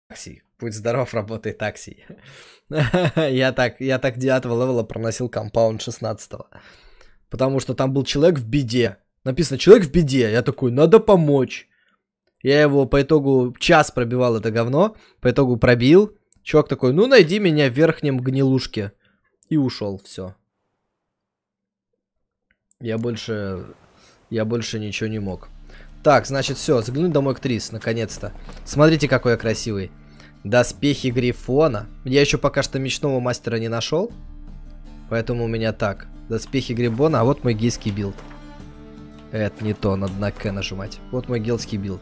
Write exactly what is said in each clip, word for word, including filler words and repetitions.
Такси. Будь здоров, работай такси. я так, я так девятого левела проносил компаунд шестнадцатого. Потому что там был человек в беде. Написано человек в беде. Я такой, надо помочь. Я его по итогу час пробивал это говно. По итогу пробил. Чувак такой, ну найди меня в верхнем гнилушке. И ушел, все. Я больше... Я больше ничего не мог. Так, значит, все, заглянуть домой к Трис, наконец-то. Смотрите, какой я красивый. Доспехи Грифона. Я еще пока что мечного мастера не нашел. Поэтому у меня так. Доспехи Грифона, а вот мой гейский билд. Это не то, надо на К нажимать. Вот мой гейский билд.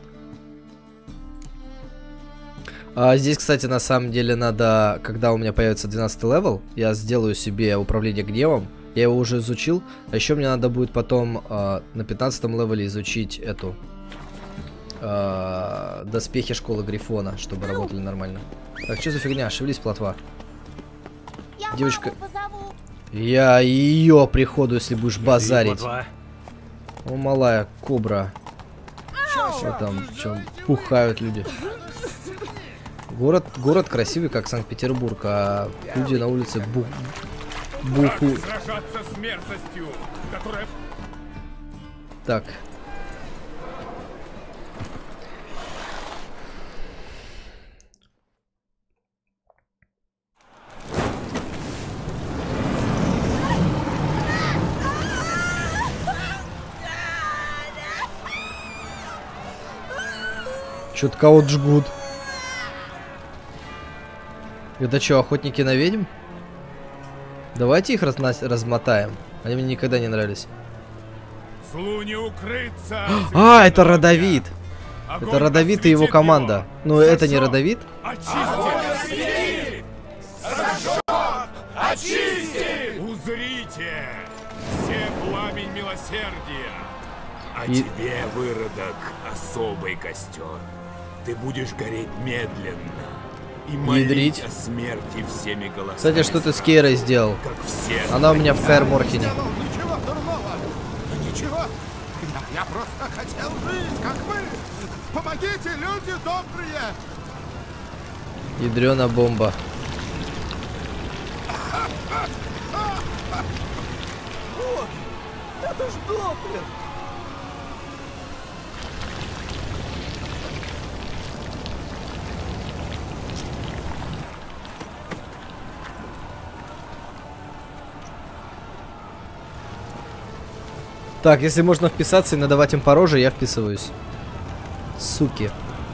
А здесь, кстати, на самом деле надо, когда у меня появится двенадцатый левел, я сделаю себе управление гневом. Я его уже изучил. А еще мне надо будет потом э, на пятнадцатом левеле изучить эту э, доспехи школы Грифона, чтобы работали нормально. Так, что за фигня? Шевелись, плотва. Я Девочка. Я ее приходу, если будешь базарить. О, малая кобра. Что там? Что, пухают люди? Город, город красивый, как Санкт-Петербург, а люди на улице бух... буху. С мерзостью, которая... Так. Чё-то кого-то жгут. Это что, охотники на ведьм? Давайте их разна... размотаем. Они мне никогда не нравились. Злу не укрыться. А, это Родовид. Это Родовид и его команда. Ну, это не Родовид? Очисти! Очисти! Узрите! Все пламень милосердия. А и... тебе, выродок, особый костер. Ты будешь гореть медленно. И молить о смерти всеми голосами. Кстати, что ты с Кейрой сделал? Как все. Она у меня в Фэр Морхене. Ничего дурного. Ничего. Я, я просто хотел жить, как вы. Помогите, люди добрые. Ядрёна бомба. О, это ж Доплер. Так, если можно вписаться и надавать им по роже, я вписываюсь. Суки.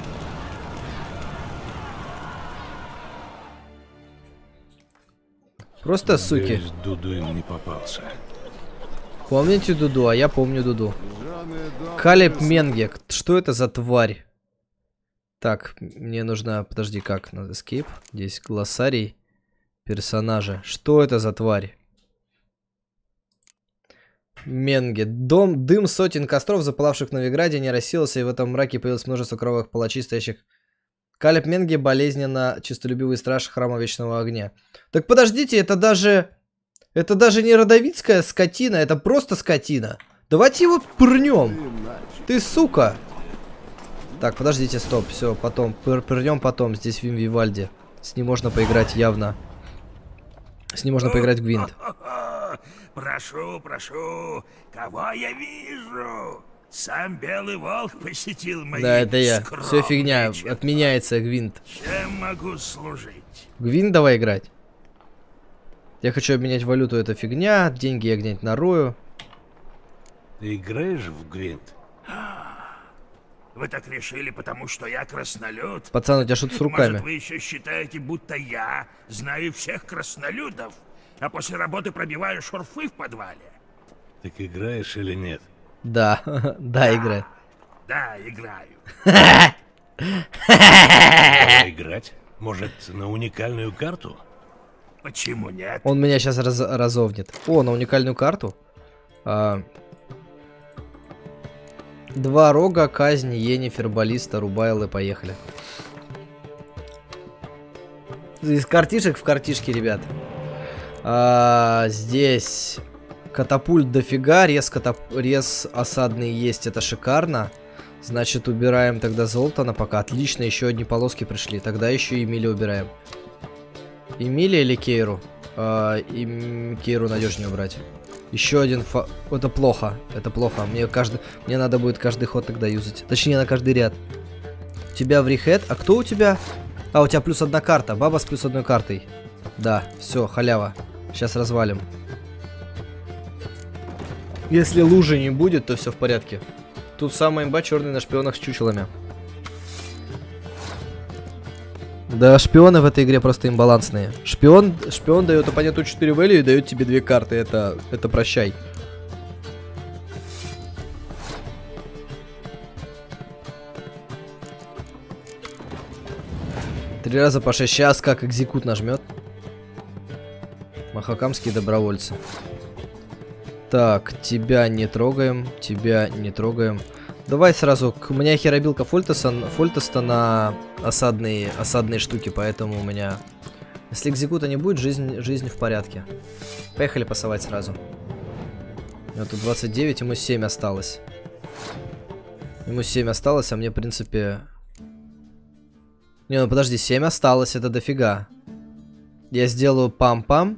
Просто суки. Надеюсь, Дуду им не попался. Помните Дуду? А я помню Дуду. Калеб Менге. Что это за тварь? Так, мне нужно... Подожди, как? Надо escape. Здесь глоссарий. Персонажи. Что это за тварь? Менге. Дом, дым сотен костров, запылавших в Новиграде, не рассеялся, и в этом мраке появилось множество кровавых палачей, стоящих... Калеб Менге болезненно честолюбивый страж храма Вечного Огня. Так подождите, это даже... Это даже не родовицкая скотина, это просто скотина. Давайте его пырнем. Ты сука. Так, подождите, стоп, все, потом. Пыр пырнем потом, здесь Вим Вивальди. С ним можно поиграть явно. С ним можно поиграть в Гвинт. Прошу, прошу, кого я вижу? Сам Белый Волк посетил мои. Да, это я. Все фигня, отменяется Гвинт. Чем могу служить? Гвинт давай играть. Я хочу обменять валюту, это фигня. Деньги я где-нибудь нарою. Ты играешь в Гвинт? Вы так решили, потому что я краснолюд? Пацан, у тебя что-то с руками. Может, вы еще считаете, будто я знаю всех краснолюдов, а после работы пробиваю шурфы в подвале? Так играешь или нет? Да, да, играй. Да, играю. Давай играть? Может, на уникальную карту? Почему нет? Он меня сейчас раз разовнет. О, на уникальную карту. А... Два рога, казнь, Йеннифер, баллиста, Рубайлы, поехали. Из картишек в картишки, ребят. А, здесь катапульт дофига, рез, катап... рез осадный есть, это шикарно. Значит, убираем тогда Золтана пока. Отлично, еще одни полоски пришли. Тогда еще и Эмили убираем. Эмили или Кейру? А, и Кейру надежнее убрать. Еще один фа... Это плохо. Это плохо. Мне каждый... Мне надо будет каждый ход тогда юзать. Точнее, на каждый ряд. У тебя в рехед. А кто у тебя? А, у тебя плюс одна карта. Баба с плюс одной картой. Да, все, халява. Сейчас развалим. Если лужи не будет, то все в порядке. Тут самая имба черный на шпионах с чучелами. Да, шпионы в этой игре просто имбалансные. Шпион, шпион дает оппоненту четыре value и дает тебе две карты. Это, это прощай. Три раза по шесть. Сейчас как экзекут нажмет. Махакамские добровольцы. Так, тебя не трогаем. Тебя не трогаем. Давай сразу. У меня херобилка Фольтеса, Фольтеста на осадные, осадные штуки, поэтому у меня... Если экзекута не будет, жизнь, жизнь в порядке. Поехали пасовать сразу. У меня тут двадцать девять, ему семь осталось. Ему семь осталось, а мне, в принципе... Не, ну подожди, семь осталось, это дофига. Я сделаю пам-пам.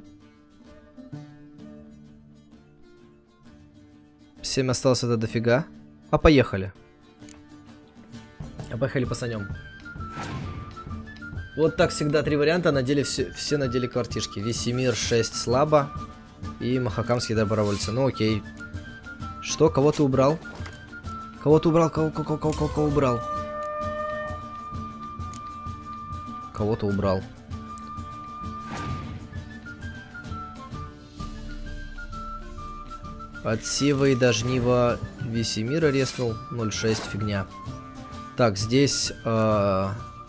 семь осталось, это дофига. А поехали. А поехали пасанем. Вот так всегда три варианта. На деле все, все на деле квартишки. Весемир шесть слабо. И Махакамские добровольцы. Ну окей. Что? Кого ты убрал? Кого ты убрал? Кого, кого, кого, кого, кого убрал? Кого-то убрал. От Сева и Дожнива Весемира резнул. ноль шесть, фигня. Так, здесь... Э,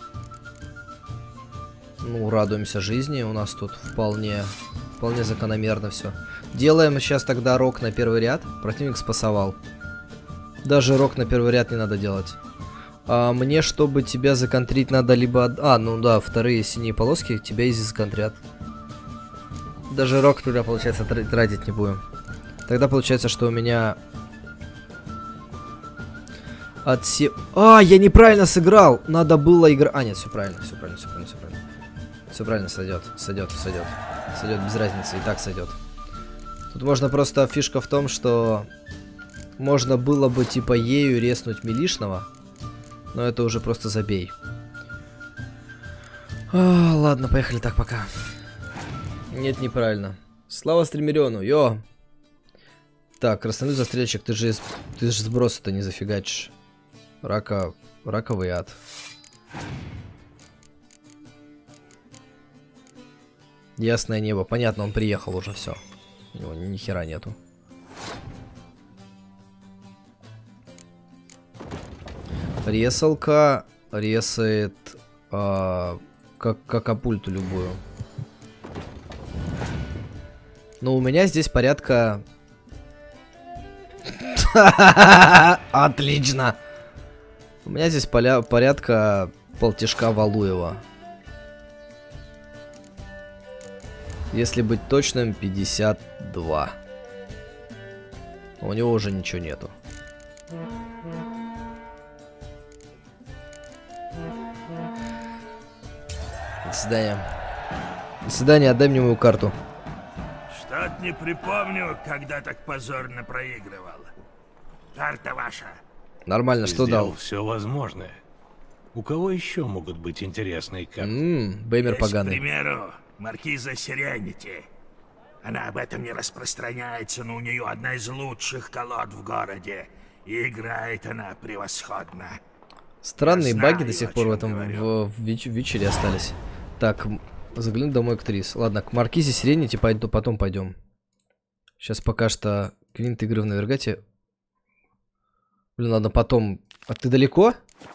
ну, радуемся жизни. У нас тут вполне... Вполне закономерно все. Делаем сейчас тогда рок на первый ряд. Противник спасовал. Даже рок на первый ряд не надо делать. А мне, чтобы тебя законтрить, надо либо... А, ну да, вторые синие полоски тебя изи законтрят. Даже рок туда, получается, тратить не будем. Тогда получается, что у меня... От се... А, я неправильно сыграл! Надо было играть... А, нет, все правильно, все правильно, все правильно, все правильно. Все правильно, сойдет, сойдет, сойдет. Сойдет без разницы, и так сойдет. Тут можно просто... Фишка в том, что... Можно было бы, типа, ею резнуть милишного. Но это уже просто забей. А, ладно, поехали так пока. Нет, неправильно. Слава Стримериону, йо! Так, краснолюд застрельщик, ты же, ты же сбросы-то не зафигачишь. Рака... Раковый ад. Ясное небо. Понятно, он приехал уже, все. У него ни хера нету. Ресалка ресает а, как, как апульту любую. Но у меня здесь порядка... Отлично! У меня здесь поля... порядка полтишка Валуева. Если быть точным, пятьдесят два. У него уже ничего нету. До свидания. До свидания, отдай мне мою карту. Что-то не припомню, когда так позорно проигрывал. Карта ваша. Нормально, Ты что сделал дал? Все возможное. У кого еще могут быть интересные карты? Ммм, Беймер Есть, поганый. к примеру, маркиза Сиренити. Она об этом не распространяется, но у нее одна из лучших колод в городе. И играет она превосходно. Странные Я баги знаю, до сих о пор в чем этом говорю. в, в веч- вечере остались. Так, заглянуть домой к Трис. Ладно, к Маркизе Сиренити пойду, потом пойдем. Сейчас пока что квинт игры в Навергате. Блин, ладно, потом. А ты далеко?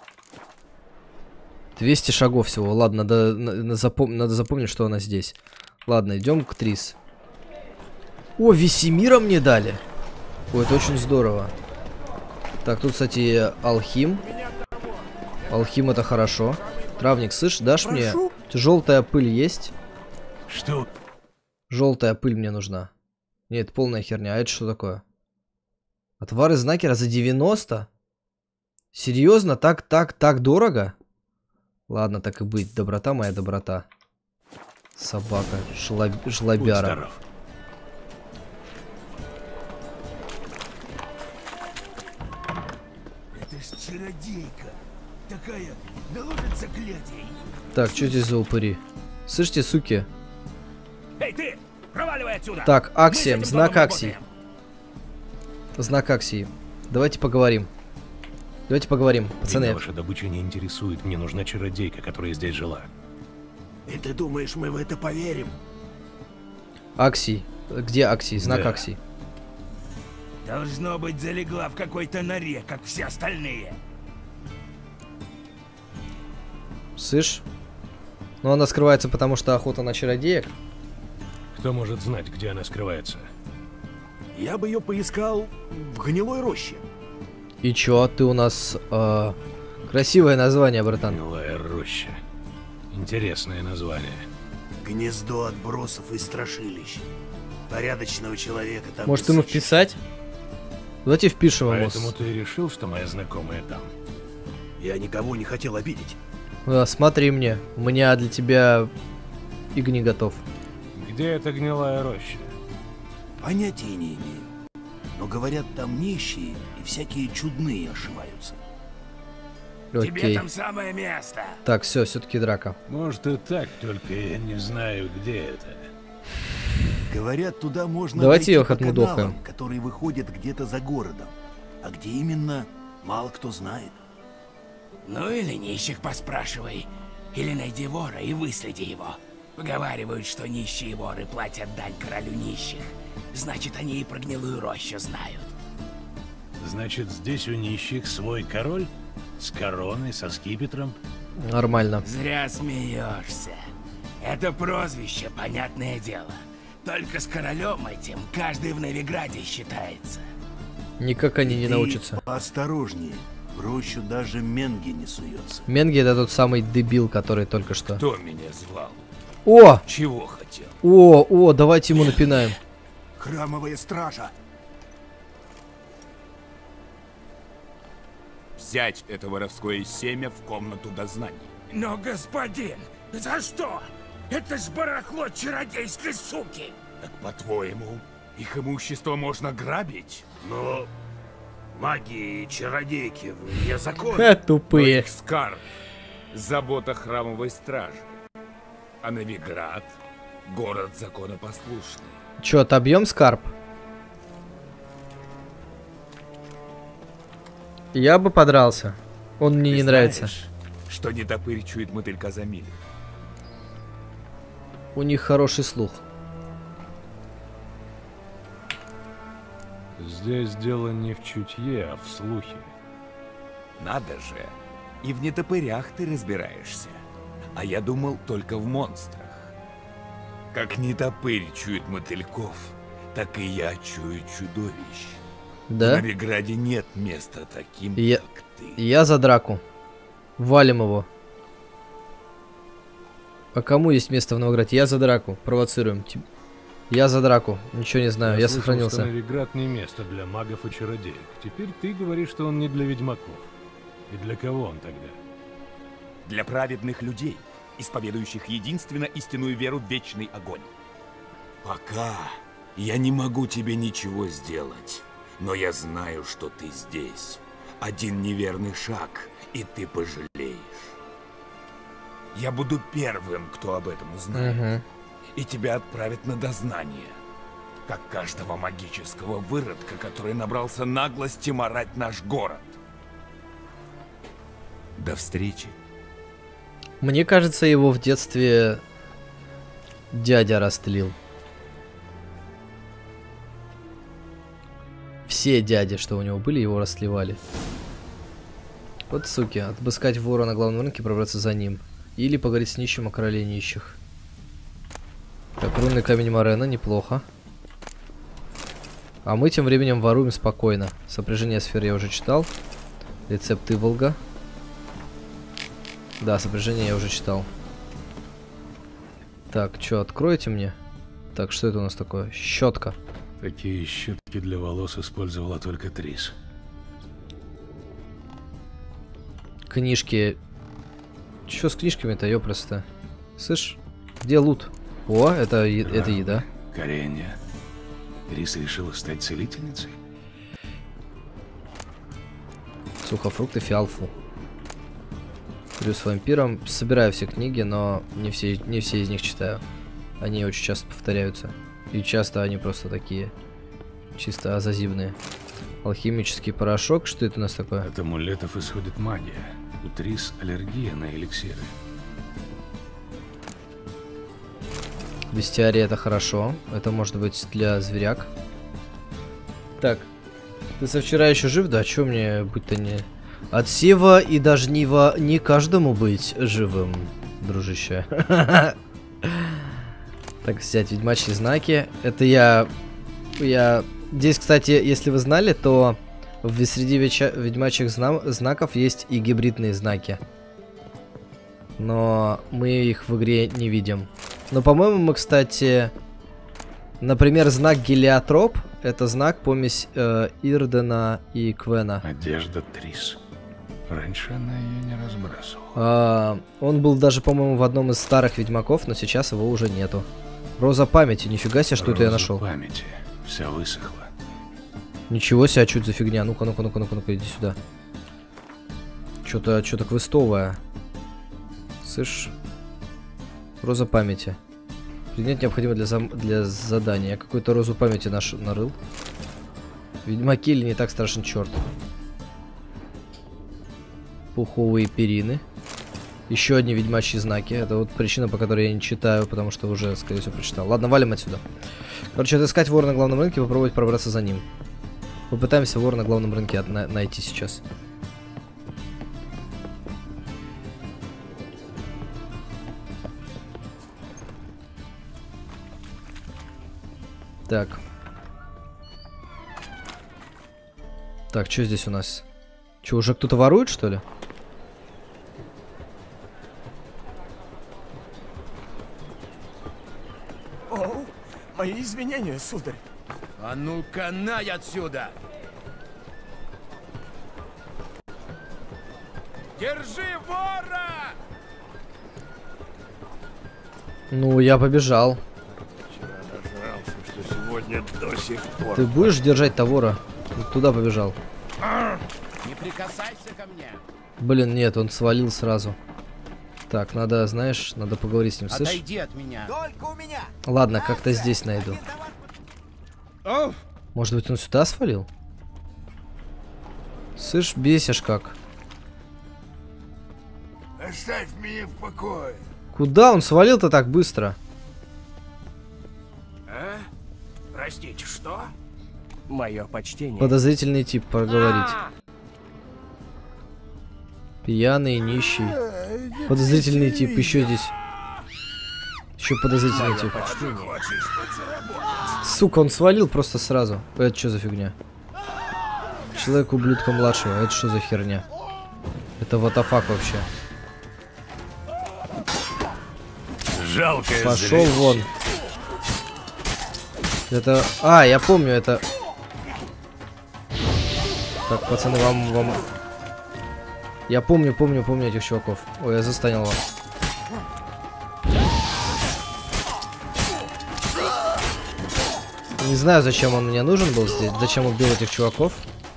двести шагов всего. Ладно, надо, надо, запом... надо запомнить, что она здесь. Ладно, идем к Трис. О, Весемира мне дали. Ой, это очень здорово. Так, тут, кстати, Алхим. Алхим это хорошо. Травник, слышь, дашь мне? Желтая пыль есть? Что? Желтая пыль мне нужна. Нет, это полная херня. А это что такое? Отвары знакера за девяносто? Серьезно? Так, так, так дорого? Ладно, так и быть. Доброта моя доброта. Собака. Жлоб... Жлобяра. Это ж чародейка. Такая наложит заклятий. Так, что здесь за упыри? Слышите, суки? Эй, ты! Проваливай отсюда! Так, Аксия, знак Аксии. Знак Аксии. Давайте поговорим. Давайте поговорим, пацаны. Меня ваша добыча не интересует. Мне нужна чародейка, которая здесь жила. И ты думаешь, мы в это поверим? Аксий. Где Аксий? Знак Да. Аксии. Должно быть, залегла в какой-то норе, как все остальные. Слышь? Ну, она скрывается, потому что охота на чародеек. Кто может знать, где она скрывается? Я бы ее поискал в гнилой роще. И чё, ты у нас... э, красивое название, братан. Гнилая роща. Интересное название. Гнездо отбросов и страшилищ. Порядочного человека там Может, не ему сыщешь. вписать? Давайте впишем ему. Поэтому ты решил, что моя знакомая там? Я никого не хотел обидеть. А, смотри мне. У меня для тебя игни готов. Где эта гнилая роща? Понятия не имею. Но говорят, там нищие и всякие чудные ошиваются. Окей. самое место. Так, все, все-таки драка. Может и так, только я не знаю, где это. Говорят, туда можно Давайте дойти её по отмудохаем. каналам, которые выходят где-то за городом. А где именно, мало кто знает. Ну или нищих поспрашивай, или найди вора и выследи его. Поговаривают, что нищие воры платят дань королю нищих. Значит, они и про гнилую рощу знают. Значит, здесь у нищих свой король? С короной, со скипетром? Нормально. Зря смеешься. Это прозвище, понятное дело. Только с королем этим каждый в Новиграде считается. Никак они не Ты научатся. Осторожнее. В рощу даже Менги не суется. Менги это тот самый дебил, который только что. Кто меня звал? О! Чего хотел? О, о, давайте ему напинаем. Храмовая стража. Взять это воровское семя в комнату дознаний. Но, господин, за что? Это ж барахло чародейской суки! Так, по-твоему, их имущество можно грабить? Но маги и чародейки вне закона. Ха, Но тупые. их скарб — забота храмовой стражи. А Новиград — город законопослушный. Чё, отобьем скарб? Я бы подрался. Он мне Ты не нравится. знаешь, что нетопырь чует мотылька за милю? У них хороший слух. Здесь дело не в чутье, а в слухе. Надо же, и в нетопырях ты разбираешься. А я думал только в монстрах. Как нетопырь чует мотыльков, так и я чую чудовищ. В Да? Новиграде нет места таким, Я- как ты. Я за драку. Валим его. А кому есть место в Новограде? Я за драку. Провоцируем. Тип- Я за драку. Ничего не знаю. Я, слышал, сохранился. что Новиград не место для магов и чародеек. Теперь ты говоришь, что он не для ведьмаков. И для кого он тогда? Для праведных людей, исповедующих единственно истинную веру в вечный огонь. Пока я не могу тебе ничего сделать, но я знаю, что ты здесь. Один неверный шаг, и ты пожалеешь. Я буду первым, кто об этом узнает, Мгм. и тебя отправят на дознание. Как каждого магического выродка, который набрался наглости марать наш город. До встречи. Мне кажется, его в детстве дядя растлил. Все дяди, что у него были, его растлевали. Вот суки, отыскать вора на главном рынке и пробраться за ним. Или поговорить с нищим о короле нищих. Так, рунный камень Морена, неплохо. А мы тем временем воруем спокойно. Сопряжение сфер я уже читал. Рецепт Иволга. Да, сопряжение я уже читал. Так, что, откройте мне? Так, что это у нас такое? Щетка. Такие щетки для волос использовала только Трис. Книжки. Чё с книжками-то, ёпросто? Слышь, где лут? О, это, е это еда. Коренья. Трис решила стать целительницей? Сухофрукты, фиалфу. Плюс с вампиром. Собираю все книги, но не все, не все из них читаю. Они очень часто повторяются. И часто они просто такие. Чисто азазивные. Алхимический порошок. Что это у нас такое? От амулетов исходит магия. У Трис аллергия на эликсиры. Бестиария — это хорошо. Это может быть для зверяк. Так. Ты со вчера еще жив? Да, чё мне быть-то не... От сева и до жнива не каждому быть живым, дружище. Так, взять ведьмачьи знаки. Это я... Я... Здесь, кстати, если вы знали, то в среди веча... ведьмачьих зна... знаков есть и гибридные знаки. Но мы их в игре не видим. Но, по-моему, мы, кстати... Например, знак Гелиотроп — это знак помесь э, Ирдена и Квена. Одежда Трис. Раньше она ее не разбрасывала. А, он был даже, по-моему, в одном из старых ведьмаков, но сейчас его уже нету. Роза памяти, нифига себе, что Роза это я нашел. Памяти. Вся высохла. Ничего себе, а что это за фигня? Ну-ка, ну-ка, ну-ка, ну-ка, ну-ка, иди сюда. Что-то, что-то квестовое. Слышь? Роза памяти. Предмет необходимо для, зам... для задания. Какую-то розу памяти наш нарыл. Ведьмаки или не так страшен черт. Пуховые перины. Еще одни ведьмачьи знаки. Это вот причина, по которой я не читаю, потому что уже, скорее всего, прочитал. Ладно, валим отсюда. Короче, отыскать вора на главном рынке и попробовать пробраться за ним. Попытаемся вора на главном рынке на найти сейчас. Так. Так, что здесь у нас? Че, уже кто-то ворует, что ли? О, мои извинения, сударь. А ну-ка, най отсюда! Держи вора! Ну, я побежал. Что сегодня до сих пор. Ты будешь держать товара? Туда побежал. Не прикасайся ко мне! Блин, нет, он свалил сразу. Так, надо, знаешь, надо поговорить с ним, слышишь? Отойди от меня! Только у меня. Ладно, как-то здесь найду. Может быть, он сюда свалил? Слышь, бесишь как. Оставь меня в покое. Куда он свалил-то так быстро? А? Простите, что? Мое почтение. Подозрительный тип, проговорить. Пьяный, нищий. Подозрительный тип, еще здесь. Еще подозрительный тип. Сука, он свалил просто сразу. Это что за фигня? Человек ублюдка младшего. Это что за херня? Это what the fuck вообще? Жалкое Пошел зрелище. вон. Это... А, я помню, это... Так, пацаны, вам... вам... Я помню, помню, помню этих чуваков. Ой, я застанил его. Не знаю, зачем он мне нужен был здесь. Зачем убил этих чуваков.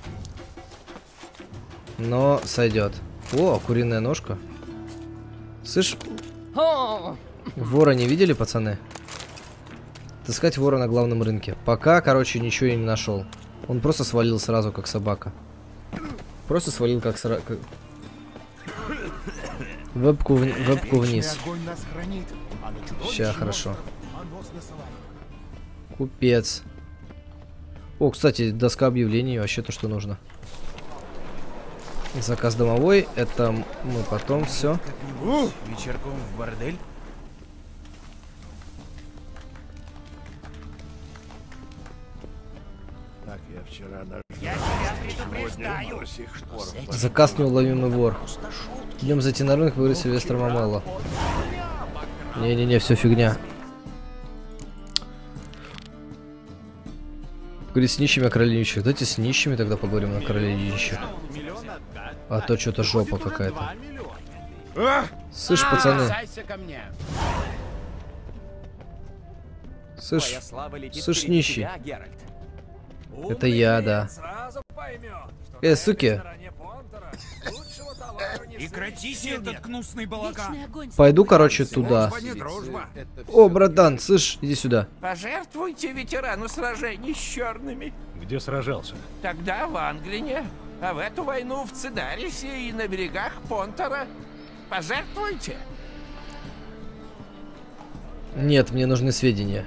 Но сойдет. О, куриная ножка. Слышь? Вора не видели, пацаны? Таскать вора на главном рынке. Пока, короче, ничего я не нашел. Он просто свалил сразу, как собака. Просто свалил, как сразу. Как... Вебку, в... Вебку вниз. Сейчас, хорошо. Купец. О, кстати, доска объявлений. Вообще то, что нужно. Заказ домовой. Это мы потом все. Вечерком в бордель? Так, я вчера даже... Я тебя предупреждаю. До сих пор. Заказ неуловимый вор. Идем зайти на рынок, говорит Сильвестр Мамелло. Не-не-не, все фигня. Говорит с нищими о короле нищих. Давайте с нищими тогда поговорим на короле нищих. А то что-то жопа какая-то. А! Слышь, пацаны. ко мне. Слышь, слышь, нищий. Это я, да. Э, суки. Прекратите этот гнусный балаган. Пойду, короче, туда. О, братан, слышь, иди сюда. Пожертвуйте ветерану сражений с черными. Где сражался? Тогда в Англине, а в эту войну в Цидарисе и на берегах Понтера. Пожертвуйте. Нет, мне нужны сведения.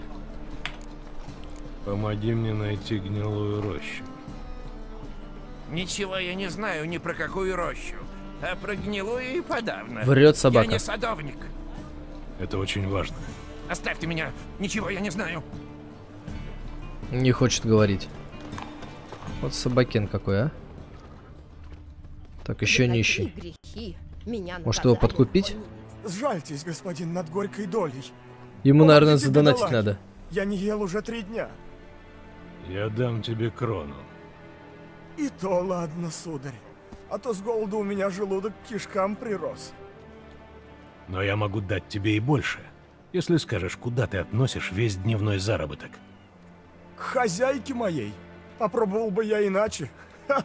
Помоги мне найти гнилую рощу. Ничего я не знаю ни про какую рощу, а про гнилую и подавно. Врет собака. Я не садовник. Это очень важно. Оставьте меня. Ничего я не знаю. Не хочет говорить. Вот собакен какой, а? Так, еще нищий. Может его подкупить? Сжальтесь, господин, над горькой долей. Ему, наверное, Помогите задонатить бедолаге. надо. Я не ел уже три дня. Я дам тебе крону. И то ладно, сударь. А то с голоду у меня желудок к кишкам прирос. Но я могу дать тебе и больше, если скажешь, куда ты относишь весь дневной заработок. К хозяйке моей. Попробовал бы я иначе. Ха.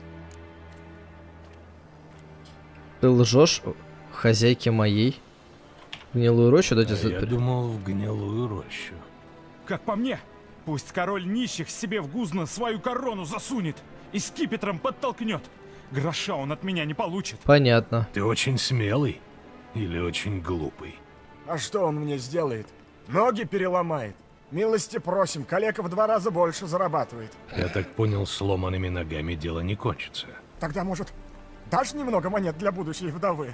Ты лжешь хозяйке моей? Гнилую рощу дать? А я думал, в гнилую рощу. Как по мне, пусть король нищих себе в гузно свою корону засунет и скипетром подтолкнет. Гроша он от меня не получит. Понятно. Ты очень смелый или очень глупый? А что он мне сделает? Ноги переломает. Милости просим, калека в два раза больше зарабатывает. Я так понял, сломанными ногами дело не кончится. Тогда, может, дашь немного монет для будущей вдовы?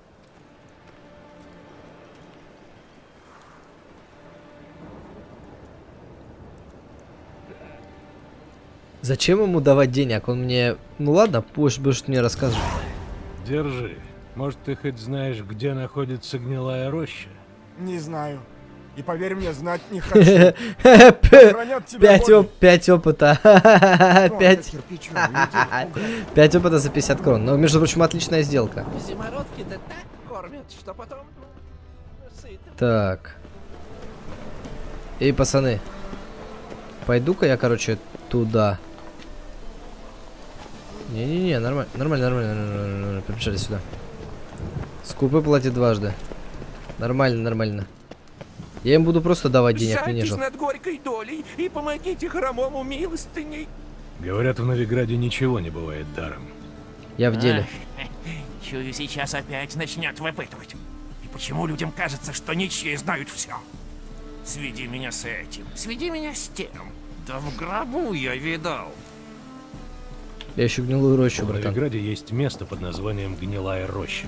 Зачем ему давать денег? Он мне... Ну ладно, пусть будешь мне рассказывать. Держи. Может, ты хоть знаешь, где находится гнилая роща? Не знаю. И поверь мне, знать не хочу. Хранят тебя Пять боги. оп- пять опыта. О, Пять. кирпичу, уйди, Пять опыта за пятьдесят крон. Но, между прочим, отличная сделка. Зимородки-то так кормят, что потом сыты. Так. Эй, пацаны. Пойду-ка я, короче, туда. Не-не-не, нормально, нормально, нормально, нормально, нормально. Побежали сюда. Скупы платит дважды. Нормально, нормально. Я им буду просто давать денег, мне не Сжальтесь жалко. над горькой долей и помогите хромому милостыней. Говорят, в Новиграде ничего не бывает даром. Я в деле. Ах, чую, сейчас опять начнет выпытывать. И почему людям кажется, что нищие знают все? Сведи меня с этим, сведи меня с тем. Да в гробу я видал. Я ищу гнилую рощу, В братан. Новиграде есть место под названием Гнилая роща.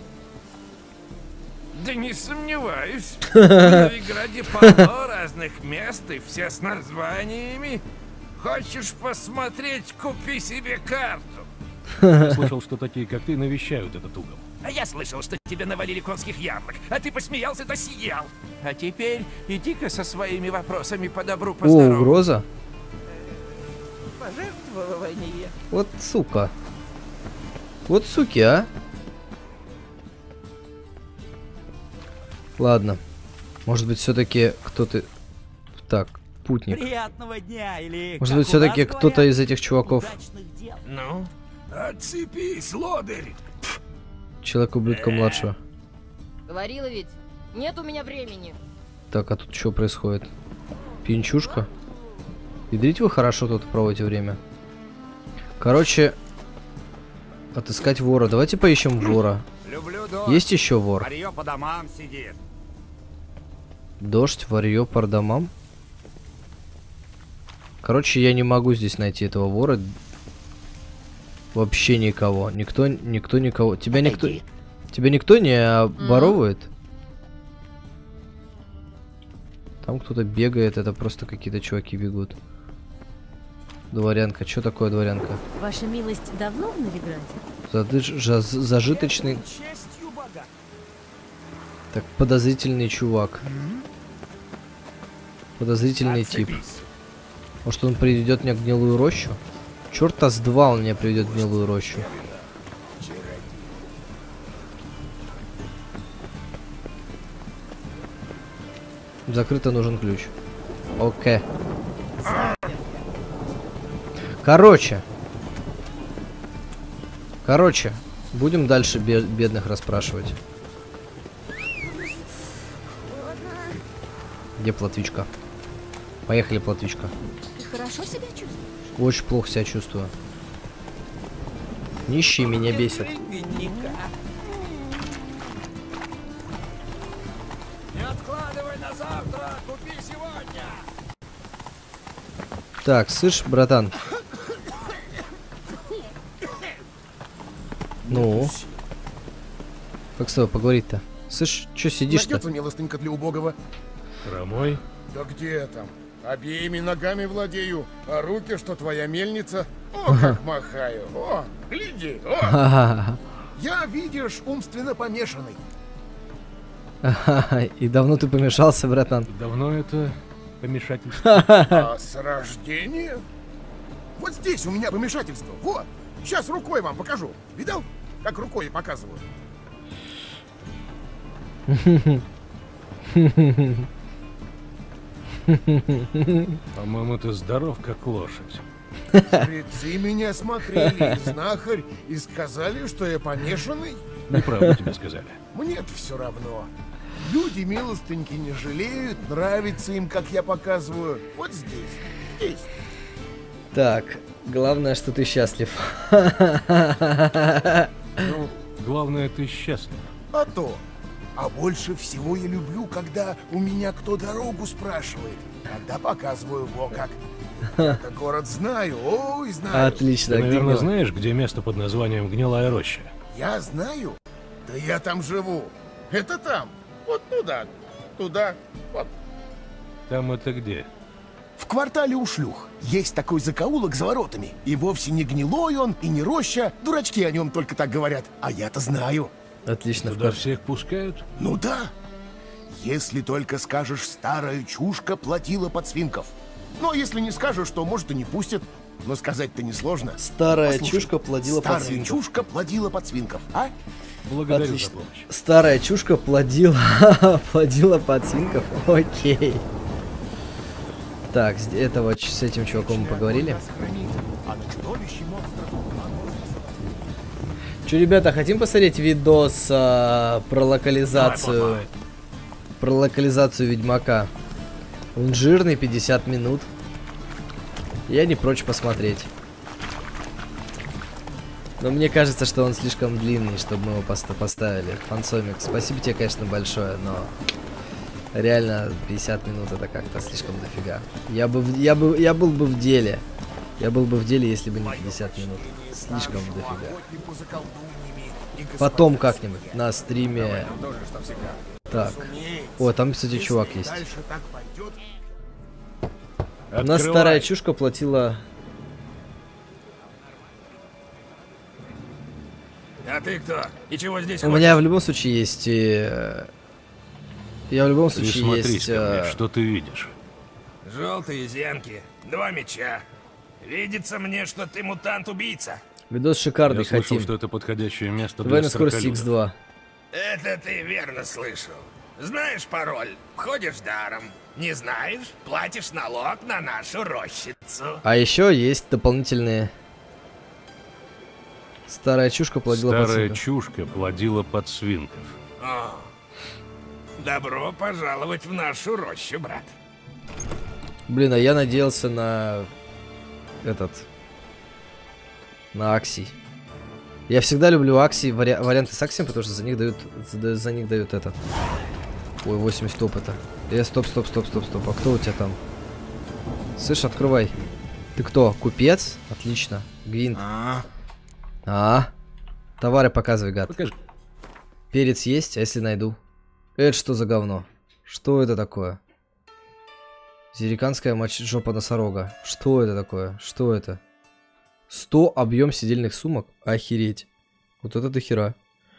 Да не сомневаюсь. В Новиграде полно разных мест и все с названиями. Хочешь посмотреть, купи себе карту. Слышал, что такие, как ты, навещают этот угол. А я слышал, что тебе навалили конских яблок, а ты посмеялся да съел. А теперь иди-ка со своими вопросами по добру, по О, здорову. угроза? Пожертвование. Вот сука. Вот суки, а. Ладно. Может быть, все-таки кто-то... Так, путник. Приятного дня, или Может быть, все-таки кто-то из этих чуваков... Ну? Отцепись, лодырь! Человек-ублюдка младшего. Говорила ведь, нет у меня времени. Так, а тут что происходит? Пинчушка? Ядрить вы хорошо тут проводите время. Короче, отыскать вора. Давайте поищем вора. Люблю дождь. Есть еще вор? Варьё по домам сидит. Дождь, варьё по домам? Короче, я не могу здесь найти этого вора. Вообще никого. Никто, никто никого. Тебя никто... Тебя никто не обворовывает? Там кто-то бегает, это просто какие-то чуваки бегут. Дворянка, что такое дворянка? Ваша милость давно в Новиграде? Задыш... жаз- Зажиточный... Так, подозрительный чувак. Подозрительный тип. Может, он приведет меня в гнилую рощу? Черта с два он меня приведет в гнилую рощу. Закрыто, нужен ключ. Окей. Короче. Короче. Будем дальше бедных расспрашивать. Где Платвичка? Поехали, Платвичка. Ты хорошо себя чувствуешь? Очень плохо себя чувствую. Нищие меня бесят. Не откладывай на завтра, купи сегодня. Так, слышь, братан. Ну? Как с тобой поговорить-то? Слышь, чё сидишь-то? Найдется милостынька для убогого. Хромой? Да где там? Обеими ногами владею, а руки, что твоя мельница. О, как махаю. О, гляди, о. Я, видишь, умственно помешанный. И давно ты помешался, братан? Давно это помешательство. А с рождения? Вот здесь у меня помешательство. Вот. Сейчас рукой вам покажу. Видал, как рукой показываю? По-моему, ты здоров, как лошадь. Жрецы меня смотрели, знахарь, и сказали, что я помешанный. Неправду тебе сказали. Мне-то все равно. Люди милостыньки не жалеют, нравится им, как я показываю. Вот здесь, здесь. Так, главное, что ты счастлив. Ну, главное, ты счастлив. А то. А больше всего я люблю, когда у меня кто дорогу спрашивает. Когда показываю во как. Это город знаю, ой, знаю. Отлично. Ты, наверное, знаешь, где место под названием Гнилая роща? Я знаю. Да я там живу. Это там. Вот туда. Туда. Вот. Там это где? В квартале у шлюх. Есть такой закоулок за воротами. И вовсе не гнилой он, и не роща. Дурачки о нем только так говорят. А я-то знаю. Отлично. Туда всех пускают? Ну да. Если только скажешь, старая чушка платила под свинков. Но если не скажешь, то, может, и не пустят. Но сказать-то несложно. Старая Послушай, чушка плодила старая под свинков. чушка плодила под свинков, а? Благодарю Отлично. за помощь. Старая чушка плодила, плодила под свинков. Окей. Так, это вот с этим чуваком мы поговорили. Че, ребята, хотим посмотреть видос а, про локализацию, про локализацию Ведьмака? Он жирный, пятьдесят минут. Я не прочь посмотреть. Но мне кажется, что он слишком длинный, чтобы мы его поставили. Фансомик, спасибо тебе, конечно, большое, но реально пятьдесят минут это как-то слишком дофига. Я бы, я бы, я был бы в деле. Я был бы в деле, если бы не пятьдесят минут. Слишком дофига. Потом как-нибудь на стриме. Так. О, там, кстати, чувак есть. У нас старая чушка платила. А ты кто? И чего здесь У меня в любом случае есть. Э... Я в любом случае есть. Э... Что ты видишь? Желтые зенки, два меча. Видится мне, что ты мутант-убийца. Видос шикарный, Я хотим. слышал, что это подходящее место Давай для на скорость икс два. Это ты верно слышал. Знаешь пароль? Входишь даром. Не знаешь? Платишь налог на нашу рощицу. А еще есть дополнительные. Старая чушка плодила Старая подсвинков. чушка плодила подсвинков. О, добро пожаловать в нашу рощу, брат. Блин, а я надеялся на этот, на аксий. Я всегда люблю аксии, вари... варианты с аксией, потому что за них дают, за, за них дают это. Ой, восемьдесят опыта. Э, стоп, стоп, стоп, стоп, стоп. А кто у тебя там? Слышь, открывай. Ты кто? Купец? Отлично. Гвинт. А, А, товары показывай, гад. Покажи. Перец есть, а если найду? Это что за говно? Что это такое? Зериканская мочь жопа носорога. Что это такое? Что это? сто объем сидельных сумок? Охереть. Вот это дохера.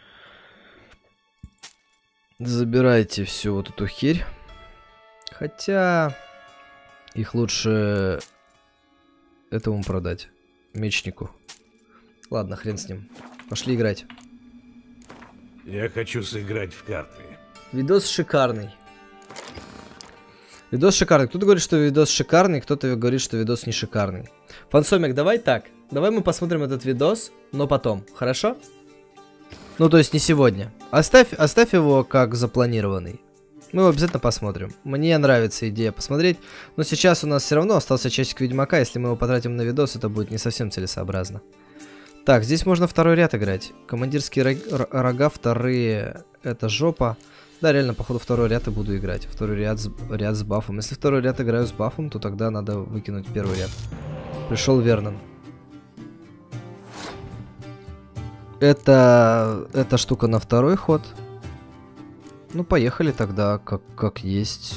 Забирайте всю вот эту херь. Хотя их лучше этому продать. Мечнику. Ладно, хрен с ним. Пошли играть. Я хочу сыграть в карты. Видос шикарный. Видос шикарный. Кто-то говорит, что видос шикарный, кто-то говорит, что видос не шикарный. Фансомик, давай так. Давай мы посмотрим этот видос, но потом. Хорошо? Ну, то есть не сегодня. Оставь, оставь его как запланированный. Мы его обязательно посмотрим. Мне нравится идея посмотреть. Но сейчас у нас все равно остался часик Ведьмака. Если мы его потратим на видос, это будет не совсем целесообразно. Так, здесь можно второй ряд играть. Командирские рога, вторые, это жопа. Да, реально, походу, второй ряд и буду играть. Второй ряд с, ряд с бафом. Если второй ряд играю с бафом, то тогда надо выкинуть первый ряд. Пришел Вернон. Это... эта штука на второй ход. Ну, поехали тогда, как, как есть.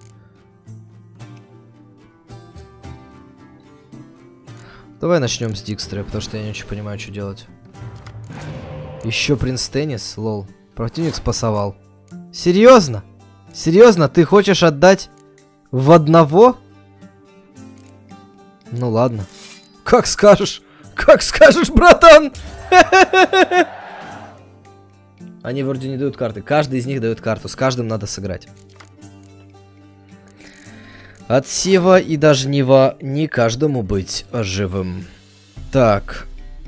Давай начнем с Дикстера, потому что я не очень понимаю, что делать. Еще принц Теннис, лол. Противник спасовал. Серьезно? Серьезно? Ты хочешь отдать в одного? Ну ладно. Как скажешь. Как скажешь, братан. Они вроде не дают карты. Каждый из них дает карту. С каждым надо сыграть. От Сева и даже Нева не каждому быть живым. Так.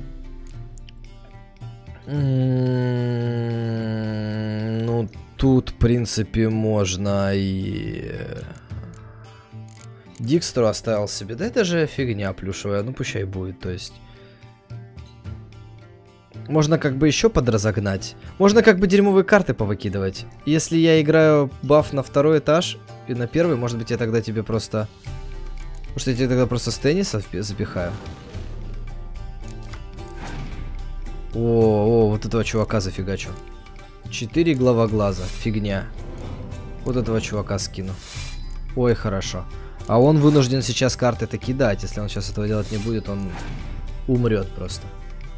Ну, тут, в принципе, можно и... Дикстеру оставил себе. Да это же фигня плюшевая. Ну, пущай будет, то есть... Можно как бы еще подразогнать. Можно как бы дерьмовые карты повыкидывать. Если я играю баф на второй этаж и на первый, может быть, я тогда тебе просто... Может, я тебе тогда просто с тенниса запихаю. О, о, вот этого чувака зафигачу. Четыре глава глаза. Фигня. Вот этого чувака скину. Ой, хорошо. А он вынужден сейчас карты-то кидать. Если он сейчас этого делать не будет, он умрет просто.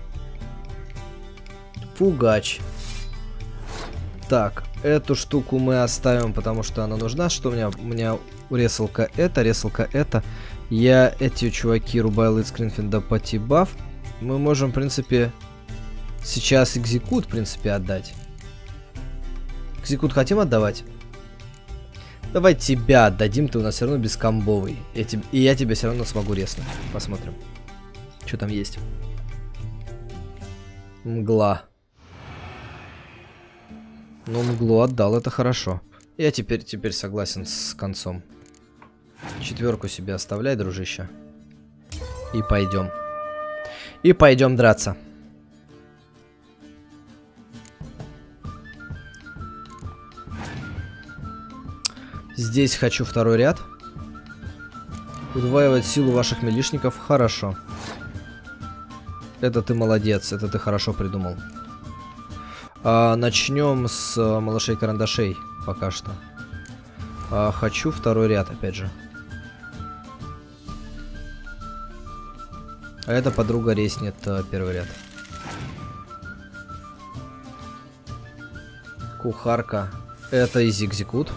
Фугач. Так, эту штуку мы оставим, потому что она нужна. Что у меня? У меня ресалка это, ресалка это. Я эти чуваки рубаю Литскринфинда по тибаф. Мы можем, в принципе, сейчас экзекут, в принципе, отдать. Экзекут хотим отдавать? Давай тебя отдадим, ты у нас все равно бескомбовый. И, теб... и я тебя все равно смогу резнуть. Посмотрим, что там есть. Мгла. Ну, мглу отдал, это хорошо. Я теперь, теперь согласен с концом. Четверку себе оставляй, дружище. И пойдем. И пойдем драться. Здесь хочу второй ряд. Удваивать силу ваших милишников. Хорошо. Это ты молодец, это ты хорошо придумал. А, начнем с а, малышей-карандашей пока что. А, хочу второй ряд, опять же. А эта подруга резнет а, первый ряд. Кухарка. Это из экзекут.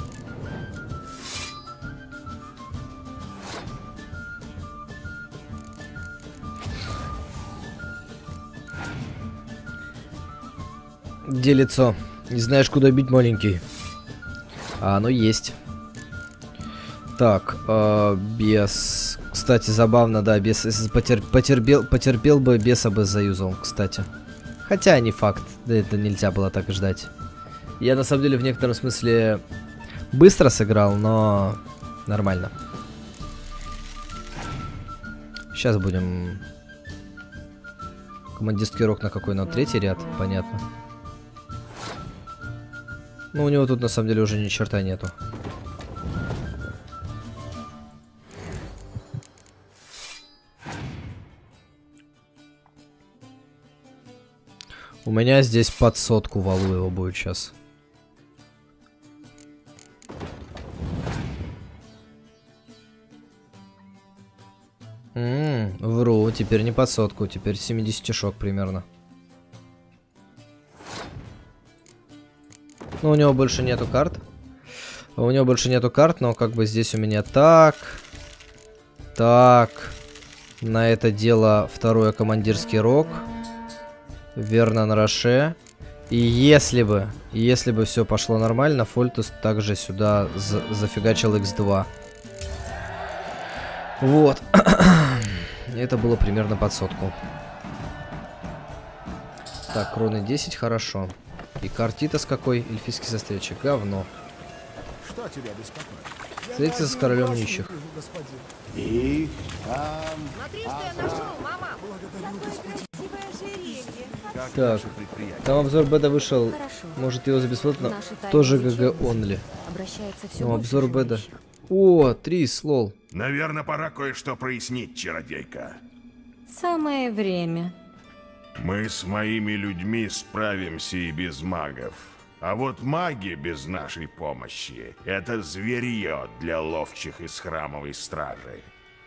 Где лицо? Не знаешь, куда бить, маленький? А, оно есть. Так, э, бес. Кстати, забавно, да, бес. Если потер... потерпел... потерпел бы, беса бы заюзал, кстати. Хотя не факт, да, это нельзя было так ждать. Я на самом деле в некотором смысле быстро сыграл, но нормально. Сейчас будем... Командирский рог на какой? На третий ряд, понятно. Ну, у него тут на самом деле уже ни черта нету. У меня здесь под сотку валу его будет сейчас. Ммм, вру, теперь не под сотку, теперь семьдесят шок примерно. Ну, у него больше нету карт. У него больше нету карт, но как бы здесь у меня так. Так. На это дело второй командирский рог. Вернон Роше. И если бы, если бы все пошло нормально, Фольтус также сюда за зафигачил икс два. Вот. Это было примерно под сотку. Так, кроны десять, хорошо. И картита с какой? Эльфийский сострельчик. Говно. Что тебя беспокоит? Встретиться с королем нищих. И там... Смотри, что я нашел, мама! Так, там обзор беда вышел. Может его за бесплатно? Тоже ГГ онли. Ну, обзор беда. О, Трис, лол. Наверное, пора кое-что прояснить, чародейка. Самое время. Мы с моими людьми справимся и без магов. А вот маги без нашей помощи — это зверье для ловчих из храмовой стражи.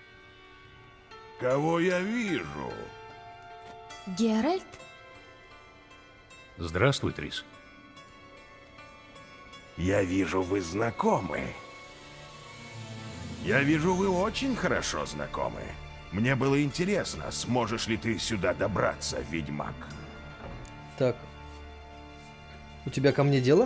Кого я вижу? Геральт? Здравствуй, Трис. Я вижу, вы знакомы. Я вижу, вы очень хорошо знакомы. Мне было интересно, сможешь ли ты сюда добраться, ведьмак? Так. У тебя ко мне дело?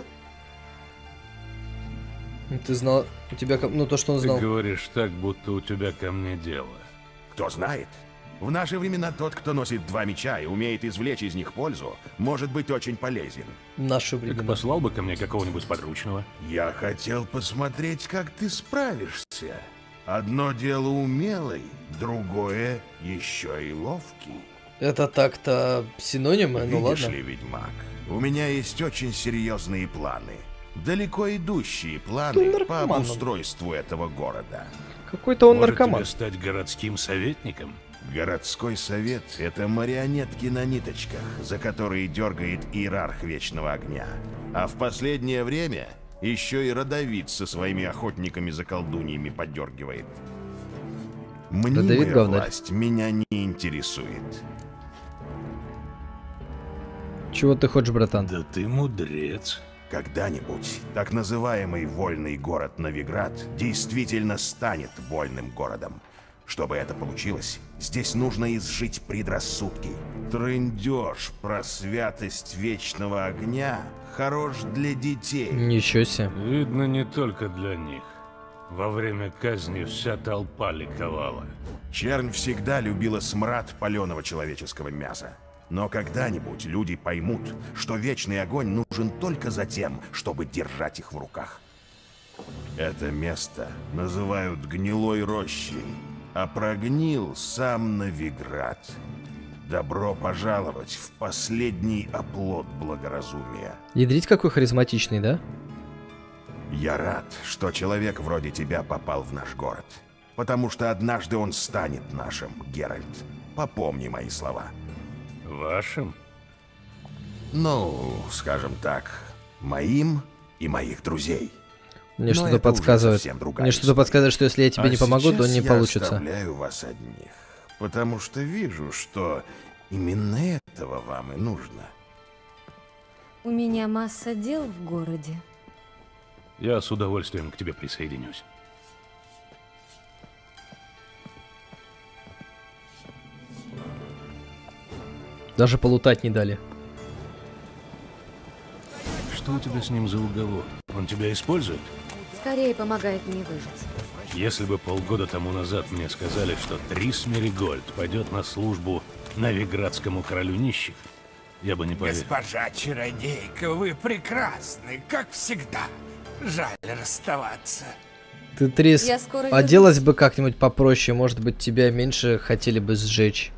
Ты знал... У тебя ко... Ну, то, что он знал. Ты говоришь так, будто у тебя ко мне дело. Кто знает? В наши времена тот, кто носит два меча и умеет извлечь из них пользу, может быть очень полезен. Наши времена. Так послал бы ко мне какого-нибудь подручного. Я хотел посмотреть, как ты справишься. Одно дело умелый, другое еще и ловкий. Это так-то синонимы, ну ладно. Видишь ли, ведьмак, у меня есть очень серьезные планы. Далеко идущие планы по обустройству этого города. Какой-то он Может, наркоман. тебе стать городским советником? Городской совет — это марионетки на ниточках, за которые дергает иерарх Вечного Огня. А в последнее время еще и родовид со своими охотниками за колдуньями подергивает. Мнимая власть меня не интересует. Чего ты хочешь, братан? Да ты мудрец. Когда-нибудь так называемый вольный город Новиград действительно станет вольным городом. Чтобы это получилось, здесь нужно изжить предрассудки. Трындеж про святость Вечного Огня хорош для детей. Ничего себе. Видно, не только для них. Во время казни вся толпа ликовала. Чернь всегда любила смрад паленого человеческого мяса. Но когда-нибудь люди поймут, что Вечный Огонь нужен только за тем, чтобы держать их в руках. Это место называют Гнилой Рощей, а прогнил сам Новиград. Добро пожаловать в последний оплот благоразумия. Ядрить какой харизматичный, да? Я рад, что человек вроде тебя попал в наш город. Потому что однажды он станет нашим, Геральт. Попомни мои слова. Вашим? Ну, скажем так, моим и моих друзей. Мне что-то подсказывает. Мне что-то подсказывает, что если я тебе а не помогу, то не я получится. Я оставляю вас одних, потому что вижу, что именно этого вам и нужно. У меня масса дел в городе. Я с удовольствием к тебе присоединюсь. Даже полутать не дали. Что у тебя с ним за уговор? Он тебя использует? Скорее помогает мне выжить. Если бы полгода тому назад мне сказали, что Трис Меригольд пойдет на службу Новиградскому королю нищих, я бы не поверил. Госпожа чародейка, вы прекрасны, как всегда. Жаль расставаться. Ты, Трис, Я скоро оделась бы как-нибудь попроще, может быть, тебя меньше хотели бы сжечь.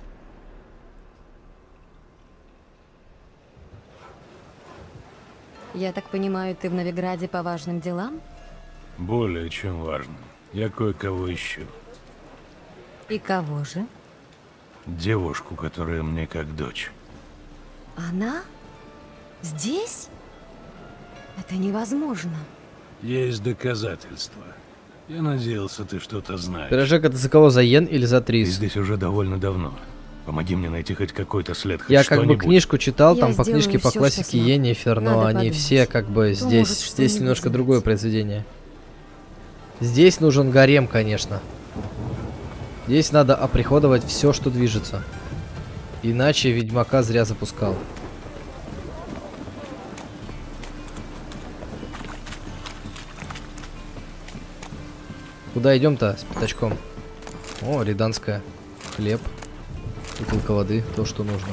Я так понимаю, ты в Новиграде по важным делам? Более чем важно. Я кое-кого ищу. И кого же? Девушку, которая мне как дочь. Она? Здесь? Это невозможно. Есть доказательства. Я надеялся, ты что-то знаешь. Пирожек, это за кого? За Йен или за Трис? Ты здесь уже довольно давно. Помоги мне найти хоть какой-то след, хоть Я как бы книжку читал, Я там по книжке по всё, классике Йеннифер, но Надо они подумать. все как бы Кто здесь, может здесь что-нибудь немножко знать? другое произведение. Здесь нужен гарем, конечно. Здесь надо оприходовать все, что движется. Иначе Ведьмака зря запускал. Куда идем-то с пятачком? О, риданская. Хлеб. Бутылка воды. То, что нужно.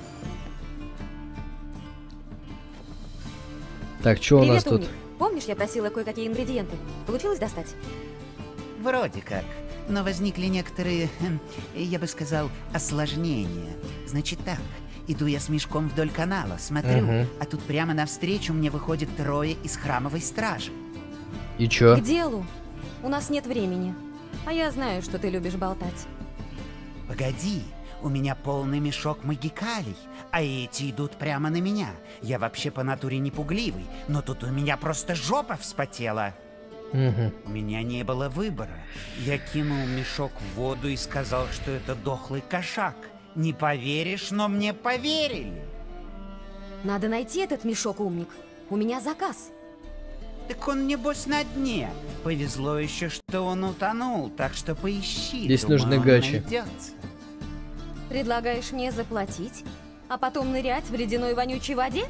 Так, что у нас тут? Помнишь, я просила кое-какие ингредиенты? Получилось достать? Вроде как. Но возникли некоторые, я бы сказал, осложнения. Значит так, иду я с мешком вдоль канала, смотрю, угу. а тут прямо навстречу мне выходит трое из храмовой стражи. И чё? К делу. У нас нет времени. А я знаю, что ты любишь болтать. Погоди, у меня полный мешок магикалий, а эти идут прямо на меня. Я вообще по натуре не пугливый, но тут у меня просто жопа вспотела. Угу. У меня не было выбора. Я кинул мешок в воду и сказал, что это дохлый кошак. Не поверишь, но мне поверили. Надо найти этот мешок, умник. У меня заказ. Так он, небось, на дне. Повезло еще, что он утонул, так что поищи. Здесь думаю, нужны он гачи. найдется. Предлагаешь мне заплатить, а потом нырять в ледяной вонючей воде?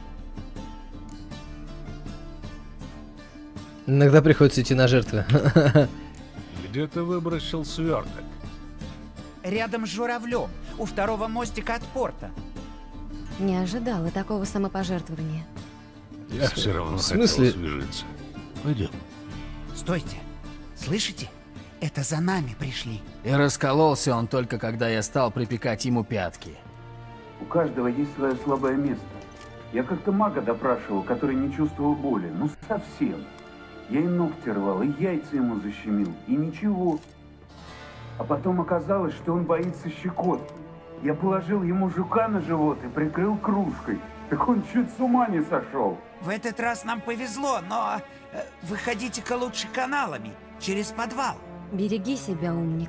Иногда приходится идти на жертвы. Где ты выбросил сверток? Рядом с журавлем, у второго мостика от порта. Не ожидала такого самопожертвования. Я все равно В смысле? хотел освежиться. Пойдем. Стойте, слышите? Это за нами пришли. И раскололся он только, когда я стал припекать ему пятки. У каждого есть свое слабое место. Я как-то мага допрашивал, который не чувствовал боли. Ну совсем. Я и ногти рвал, и яйца ему защемил, и ничего. А потом оказалось, что он боится щекотки. Я положил ему жука на живот и прикрыл кружкой. Так он чуть с ума не сошел. В этот раз нам повезло, но э, выходите-ка лучше каналами, через подвал. Береги себя, умник.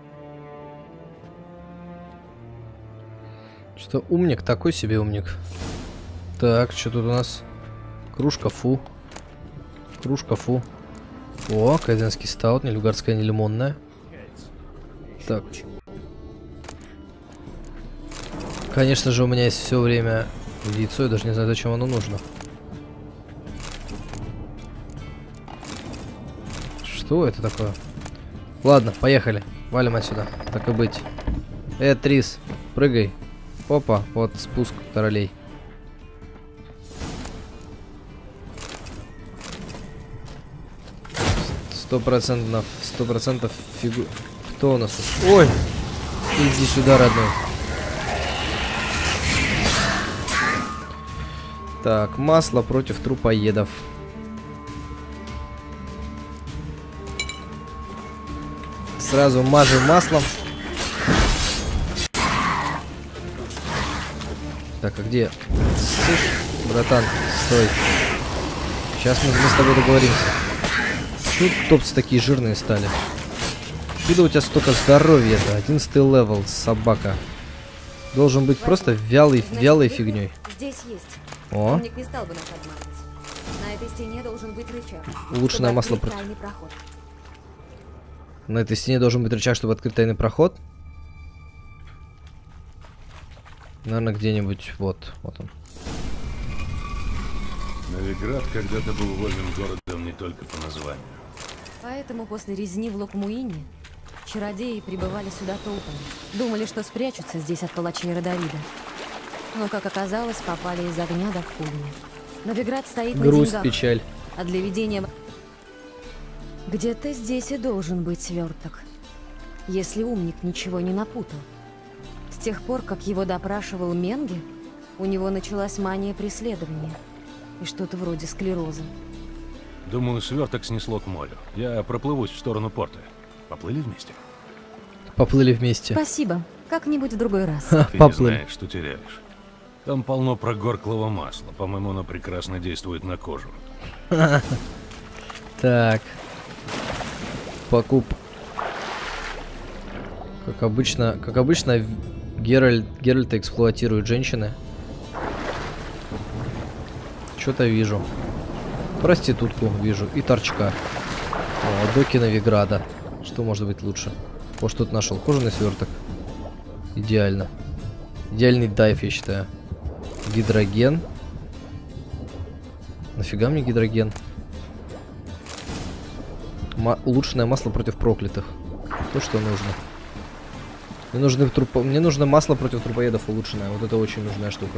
Что умник? Такой себе умник. Так, что тут у нас? Кружка фу. Кружка фу. О, кайденский стаут, не люгарская, не лимонная. Так. Конечно же, у меня есть все время яйцо, я даже не знаю, зачем оно нужно. Что это такое? Ладно, поехали. Валим отсюда. Так и быть. Э, Трис, прыгай. Опа, вот спуск королей. Сто процентов, сто процентов фигу... Кто у нас? Ой! Иди сюда, родной. Так, масло против трупоедов. Сразу мажем маслом. Так, а где? Слышь, братан, стой. Сейчас мы, мы с тобой договоримся. Тут топсы такие жирные стали. Откуда у тебя столько здоровья-то? Одиннадцатый левел, собака. Должен быть просто вялый, вялой фигней. Здесь есть. О. Умник не стал бы нас обманывать. На этой стене должен быть рычаг. Улучшенное масло против. На этой стене должен быть рычаг, чтобы открыть тайный проход. Наверное, где-нибудь вот, вот он. Новиград когда-то был вольным городом не только по названию. Поэтому после резни в Локмуине чародеи прибывали сюда толпами. Думали, что спрячутся здесь от палачей Родовида. Но, как оказалось, попали из огня до вкурения. Новиград стоит на Грусть, деньгах, печаль. а для ведения... Где-то здесь и должен быть сверток. Если умник ничего не напутал. С тех пор, как его допрашивал Менге, у него началась мания преследования. И что-то вроде склероза. Думаю, сверток снесло к морю. Я проплывусь в сторону порта. Поплыли вместе? Поплыли вместе. Спасибо. Как-нибудь в другой раз. Ты не знаешь, что теряешь. Там полно прогорклого масла. По-моему, оно прекрасно действует на кожу. Так. Покуп. Как обычно, как обычно, Геральт, Геральта эксплуатируют женщины. Что-то вижу. Проститутку вижу и торчка. О, доки Новиграда. Что может быть лучше? О, что-то нашел. Кожаный сверток. Идеально. Идеальный дайв, я считаю. Гидроген. Нафига мне гидроген? Ма улучшенное масло против проклятых. То, что нужно. Мне, нужны труп... Мне нужно масло против трупоедов улучшенное. Вот это очень нужная штука.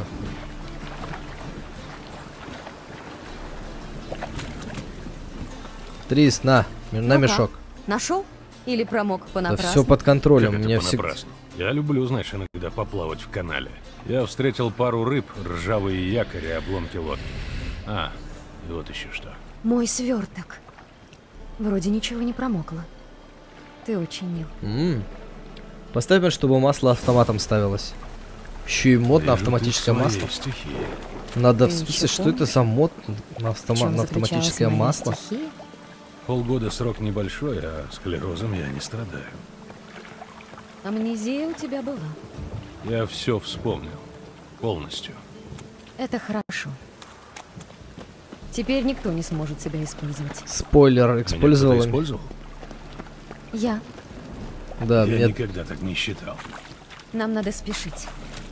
Трис, на, на Ну мешок. Нашел? Или промок Да понапрасну? все под контролем. Как это Мне всегда... понапрасну? Я люблю, знаешь, иногда поплавать в канале. Я встретил пару рыб, ржавые якори и обломки лодки. А, и вот еще что. Мой сверток. Вроде ничего не промокло. Ты очень мил. М-м. Поставим, чтобы масло автоматом ставилось. Еще и мод на автоматическое масло. Стихии. Надо Ты вспомнить, еще что это за мод на, автома... В чем на автоматическое заключалась моя масло. стихия? Полгода срок небольшой, а склерозом я не страдаю. Амнезия у тебя была. Я все вспомнил. Полностью. Это хорошо. Теперь никто не сможет себя использовать. Спойлер, использовал. Меня кто-то использовал? Я. Да, я меня... никогда так не считал. Нам надо спешить.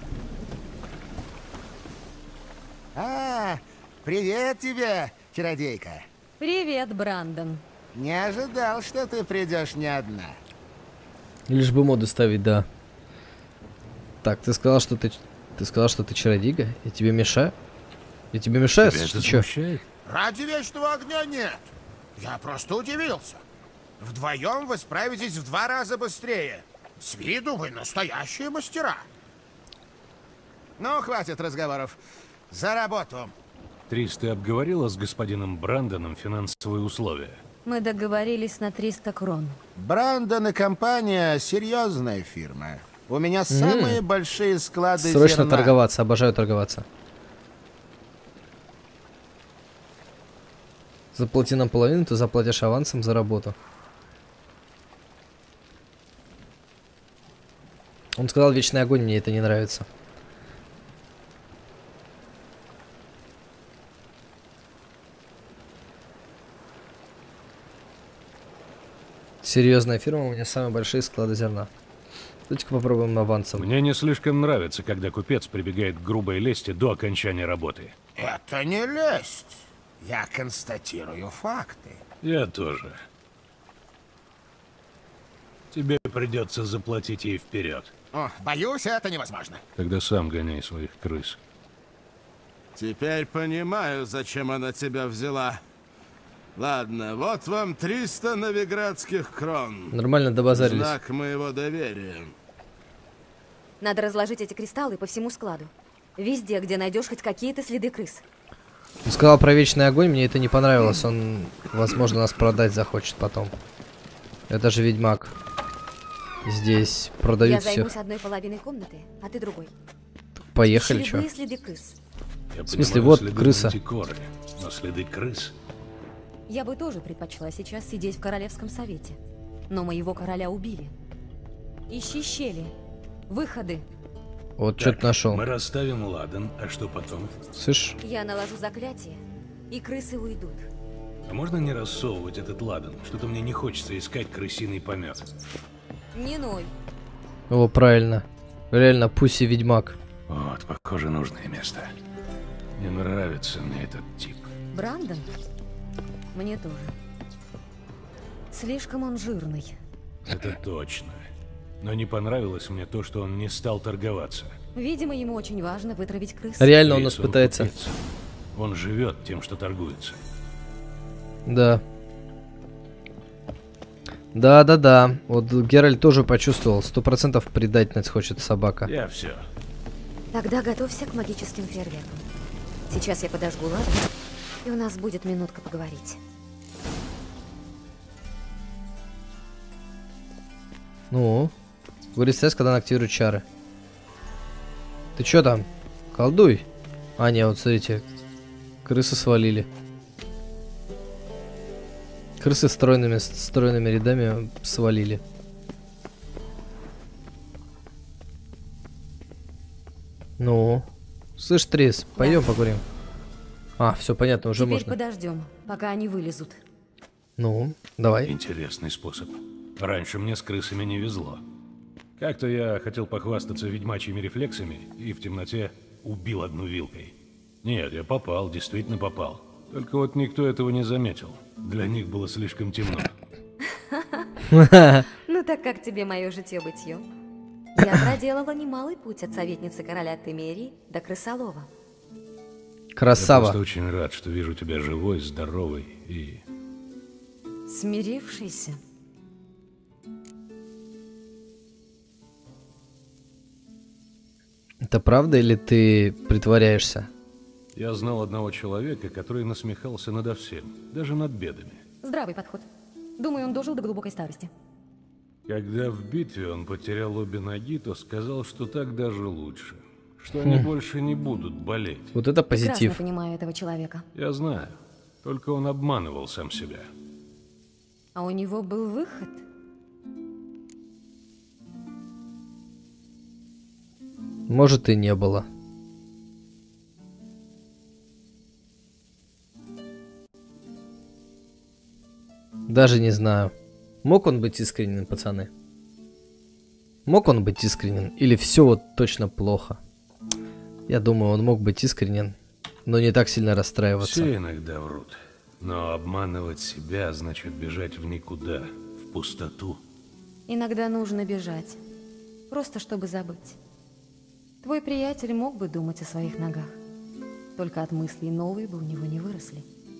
А, привет тебе, чародейка. Привет, Брандон. Не ожидал, что ты придешь не одна. Лишь бы моды ставить, да. Так, ты сказал, что ты... Ты сказал, что ты чародейка? Я тебе мешаю? Я тебе мешаю? Тебя Что, это чё? смущает? Ради вечного огня нет. Я просто удивился. Вдвоем вы справитесь в два раза быстрее. С виду вы настоящие мастера. Ну, хватит разговоров. За работу. Трис, ты обговорила с господином Брандоном финансовые условия? Мы договорились на триста крон. Брандон и компания — серьезная фирма. У меня самые М. большие склады Срочно зерна. торговаться, обожаю торговаться. Заплати нам половину, ты заплатишь авансом за работу. Он сказал, вечный огонь, мне это не нравится. Серьезная фирма, у меня самые большие склады зерна. Давайте-ка попробуем авансом. Мне не слишком нравится, когда купец прибегает к грубой лести до окончания работы. Это не лесть. Я констатирую факты. Я тоже. Тебе придется заплатить ей вперед. О, боюсь, это невозможно. Тогда сам гоняй своих крыс. Теперь понимаю, зачем она тебя взяла. Ладно, вот вам триста новиградских крон. Нормально добазарились. Знак моего доверия. Надо разложить эти кристаллы по всему складу. Везде, где найдешь хоть какие-то следы крыс. Он сказал про вечный огонь, мне это не понравилось. Он, возможно, нас продать захочет потом. Это же ведьмак. Здесь продают Я всех. займусь одной половиной комнаты, а ты другой. Поехали, Ищи чё? любые следы крыс. Я В смысле, понимаю, вот следы крыса. мантикоры, но следы крыс. Я бы тоже предпочла сейчас сидеть в Королевском совете. Но моего короля убили. Ищи щели, выходы. Вот что-то нашел. Мы расставим ладан, а что потом? Слышь? Я наложу заклятие, и крысы уйдут. А можно не рассовывать этот ладан? Что-то мне не хочется искать крысиный помет. Не ной. О, правильно. Реально, Пусси ведьмак. Вот, похоже, нужное место. Не нравится мне этот тип. Брандон? Мне тоже. Слишком он жирный. Это точно. Но не понравилось мне то, что он не стал торговаться. Видимо, ему очень важно вытравить крыс. Реально он нас Видимо, пытается. купец. Он живет тем, что торгуется. Да. Да-да-да. Вот Геральт тоже почувствовал. Сто процентов предательность хочет собака. Я все. Тогда готовься к магическим фейерверкам. Сейчас я подожгу ладан, и у нас будет минутка поговорить. Ну? Говорит стресс, когда он активирует чары. Ты чё там? Колдуй. А, не, вот смотрите. Крысы свалили. Крысы стройными, стройными рядами свалили. Ну? Слышь, Трис, пойдем да. покурим. А, все понятно, уже Теперь можно. подождем, пока они вылезут. Ну, давай. Интересный способ. Раньше мне с крысами не везло. Как-то я хотел похвастаться ведьмачьими рефлексами и в темноте убил одну вилкой. Нет, я попал, действительно попал. Только вот никто этого не заметил. Для них было слишком темно. Ну так как тебе мое житье-бытье? Я проделала немалый путь от советницы короля Темерии до крысолова. Красава. Я просто очень рад, что вижу тебя живой, здоровой и... Смирившийся. Это правда или ты притворяешься? Я знал одного человека, который насмехался надо всем, даже над бедами. Здравый подход. Думаю, он дожил до глубокой старости. Когда в битве он потерял обе ноги, то сказал, что так даже лучше. Что они Хм. больше не будут болеть. Вот это позитив. Прекрасно понимаю этого человека. Я знаю. Только он обманывал сам себя. А у него был выход. Может, и не было. Даже не знаю. Мог он быть искренен, пацаны? Мог он быть искренен? Или все вот точно плохо? Я думаю, он мог быть искренен, но не так сильно расстраиваться. Все иногда врут. Но обманывать себя значит бежать в никуда, в пустоту. Иногда нужно бежать. Просто чтобы забыть. Твой приятель мог бы думать о своих ногах. Только от мыслей новые бы у него не выросли.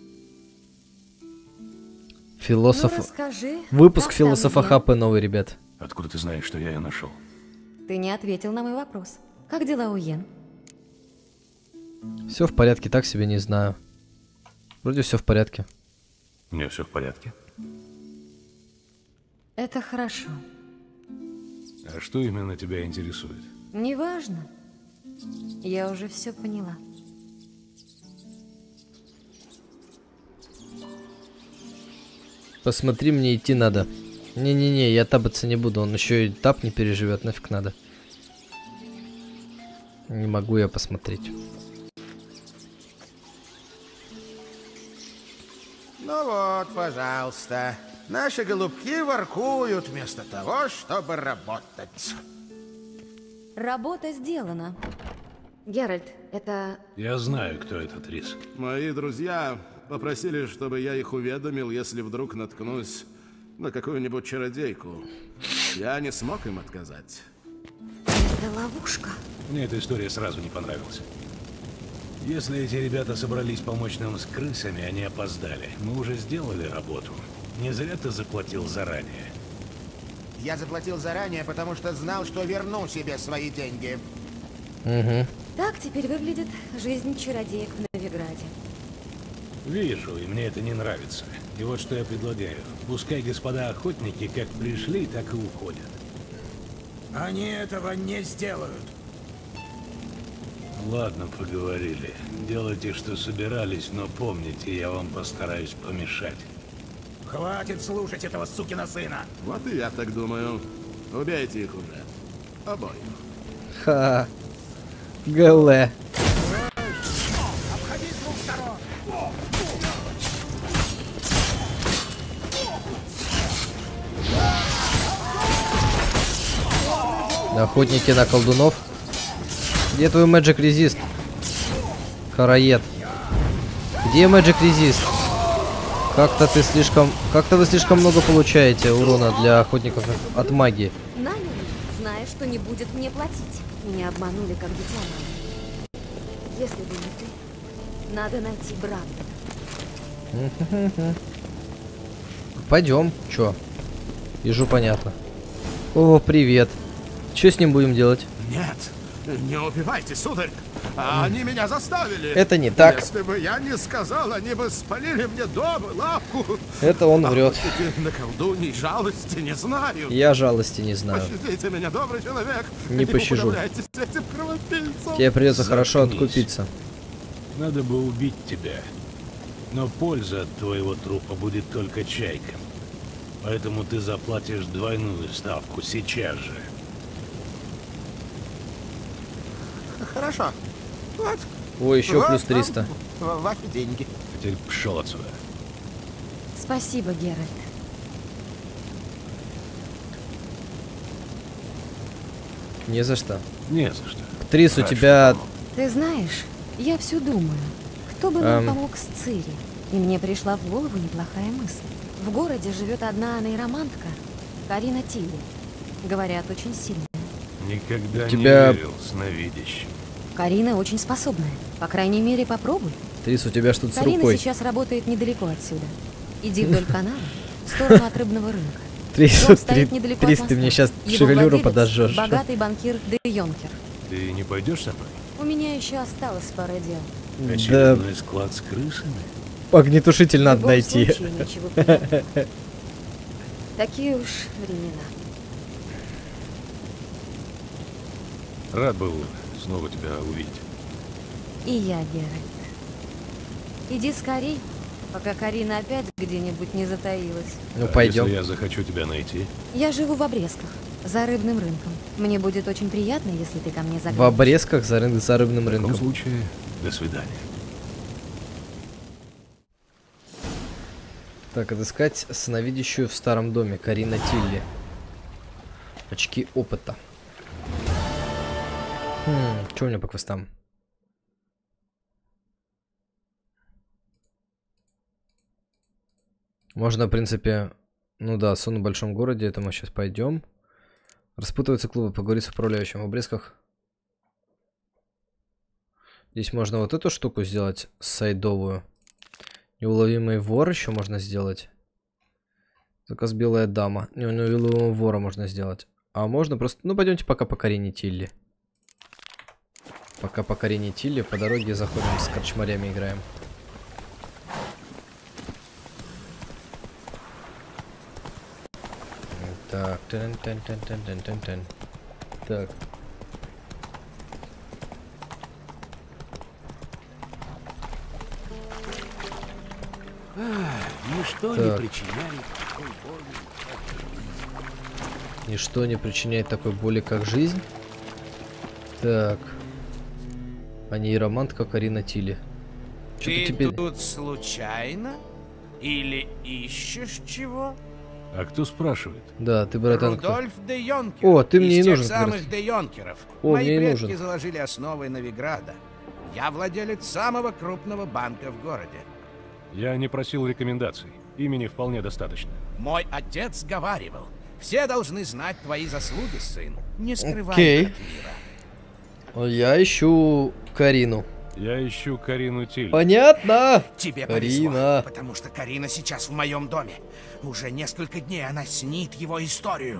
Философ... Ну, расскажи, Выпуск как там философа Йен? Хапы новый, ребят. Откуда ты знаешь, что я ее нашел? Ты не ответил на мой вопрос. Как дела у Йен? Все в порядке, так себе не знаю. Вроде все в порядке. У нее все в порядке. Это хорошо. А что именно тебя интересует? Неважно. Я уже все поняла. Посмотри, мне идти надо. Не-не-не, я табаться не буду, он еще и таб не переживет, нафиг надо. Не могу я посмотреть. Ну вот, пожалуйста. Наши голубки воркуют вместо того, чтобы работать. Работа сделана. Геральт, это... Я знаю, кто этот Рис. Мои друзья попросили, чтобы я их уведомил, если вдруг наткнусь на какую-нибудь чародейку. Я не смог им отказать. Это ловушка. Мне эта история сразу не понравилась. Если эти ребята собрались помочь нам с крысами, они опоздали. Мы уже сделали работу. Не зря ты заплатил заранее. Я заплатил заранее, потому что знал, что верну себе свои деньги. Угу. Так теперь выглядит жизнь чародеек в Новиграде. Вижу, и мне это не нравится. И вот что я предлагаю. Пускай господа охотники как пришли, так и уходят. Они этого не сделают. Ладно, поговорили. Делайте, что собирались, но помните, я вам постараюсь помешать. Хватит слушать этого сукина сына. Вот и я так думаю. Убейте их уже. Обоих. Ха. ГЛ. Обходи с двух сторон. Охотники на колдунов. Где твой Magic Resist? Караед. Где Magic Resist? Как-то ты слишком... Как-то вы слишком много получаете урона для охотников от магии. Наняли, зная, что не будет мне платить. Меня обманули, как дитя мое. Если бы не ты, надо найти брата. Пойдем. Чё? Ежу понятно. О, привет. Что с ним будем делать? Нет, не убивайте, сударь. А они меня заставили. Это не так. Если бы я не сказал, они бы спалили мне дом и лавку. Это он врет. Охотники на колдуней жалости не знаю. Я жалости не знаю. Пощадите меня, добрый человек. Не пощажу. управляйтесь с этим кровопийцем. Тебе придется хорошо Заткнись. откупиться. Надо бы убить тебя. Но польза от твоего трупа будет только чайкам. Поэтому ты заплатишь двойную ставку сейчас же. Хорошо. Вот. Ой, еще Вот плюс вам триста. Ваши деньги. А теперь пошел отсюда. Спасибо, Геральт. Не за что. Не за что. Трис, у Хорошо. тебя... Ты знаешь, я все думаю, кто бы нам Эм. помог с Цири. И мне пришла в голову неплохая мысль. В городе живет одна нейромантка, Карина Тилли. Говорят, очень сильная. Никогда тебя... не верил сновидящим. Карина очень способная. По крайней мере, попробуй. Трис, у тебя что-то с Карина рукой. сейчас работает недалеко отсюда. Иди вдоль канала, в сторону от рыбного рынка. Трис, Дом стоит недалеко Трис, от ты моста. мне сейчас Его шевелюру владелец подожжешь. богатый банкир Де Йонкер. Ты не пойдешь со мной? У меня еще осталось пара дел. Очередной склад с крысами? Огнетушитель В надо любом найти. случае, ничего приятного. Такие уж времена. Рад был снова тебя увидеть. И я, Геральт. Иди скорей, пока Карина опять где-нибудь не затаилась. Ну, а пойдем. если я захочу тебя найти? Я живу в Обрезках, за рыбным рынком. Мне будет очень приятно, если ты ко мне заглянешь. В Обрезках за, рын... за рыбным В рынком. таком случае, до свидания. Так, отыскать сновидящую в старом доме. Карина Тилли. Очки опыта. Хм, что у меня по квестам? Можно, в принципе... Ну да, сон в большом городе. Это мы сейчас пойдем. Распутываются клубы. Поговорить с управляющим. В Обрезках. Здесь можно вот эту штуку сделать. Сайдовую. Неуловимый вор еще можно сделать. Заказ белая дама. Не, неуловимого вора можно сделать. А можно просто... Ну, пойдемте пока по Карине Тилли. Пока по Карине Тилли. По дороге заходим с корчмарями играем. Так. Тын -тын -тын -тын -тын -тын -тын. Так. Ничто Так. не причиняет такой боли. Ничто не причиняет такой боли, как жизнь. Так. А нейромантка Карина Тилли. Ты теперь... тут случайно? Или ищешь чего? А кто спрашивает? Да, ты, братан, кто? Рудольф де Йонкер. О, ты мне из и тех нужен, как самых раз. де Йонкеров. О, Мои мне и предки нужен. заложили основы Новиграда. Я владелец самого крупного банка в городе. Я не просил рекомендаций. Имени вполне достаточно. Мой отец говаривал. Все должны знать твои заслуги, сын. Не скрывай Окей. их от мира. Я ищу Карину. Я ищу Карину Тилли. Понятно. Тебе Карина. повезло, потому что Карина сейчас в моем доме. Уже несколько дней она снит его историю.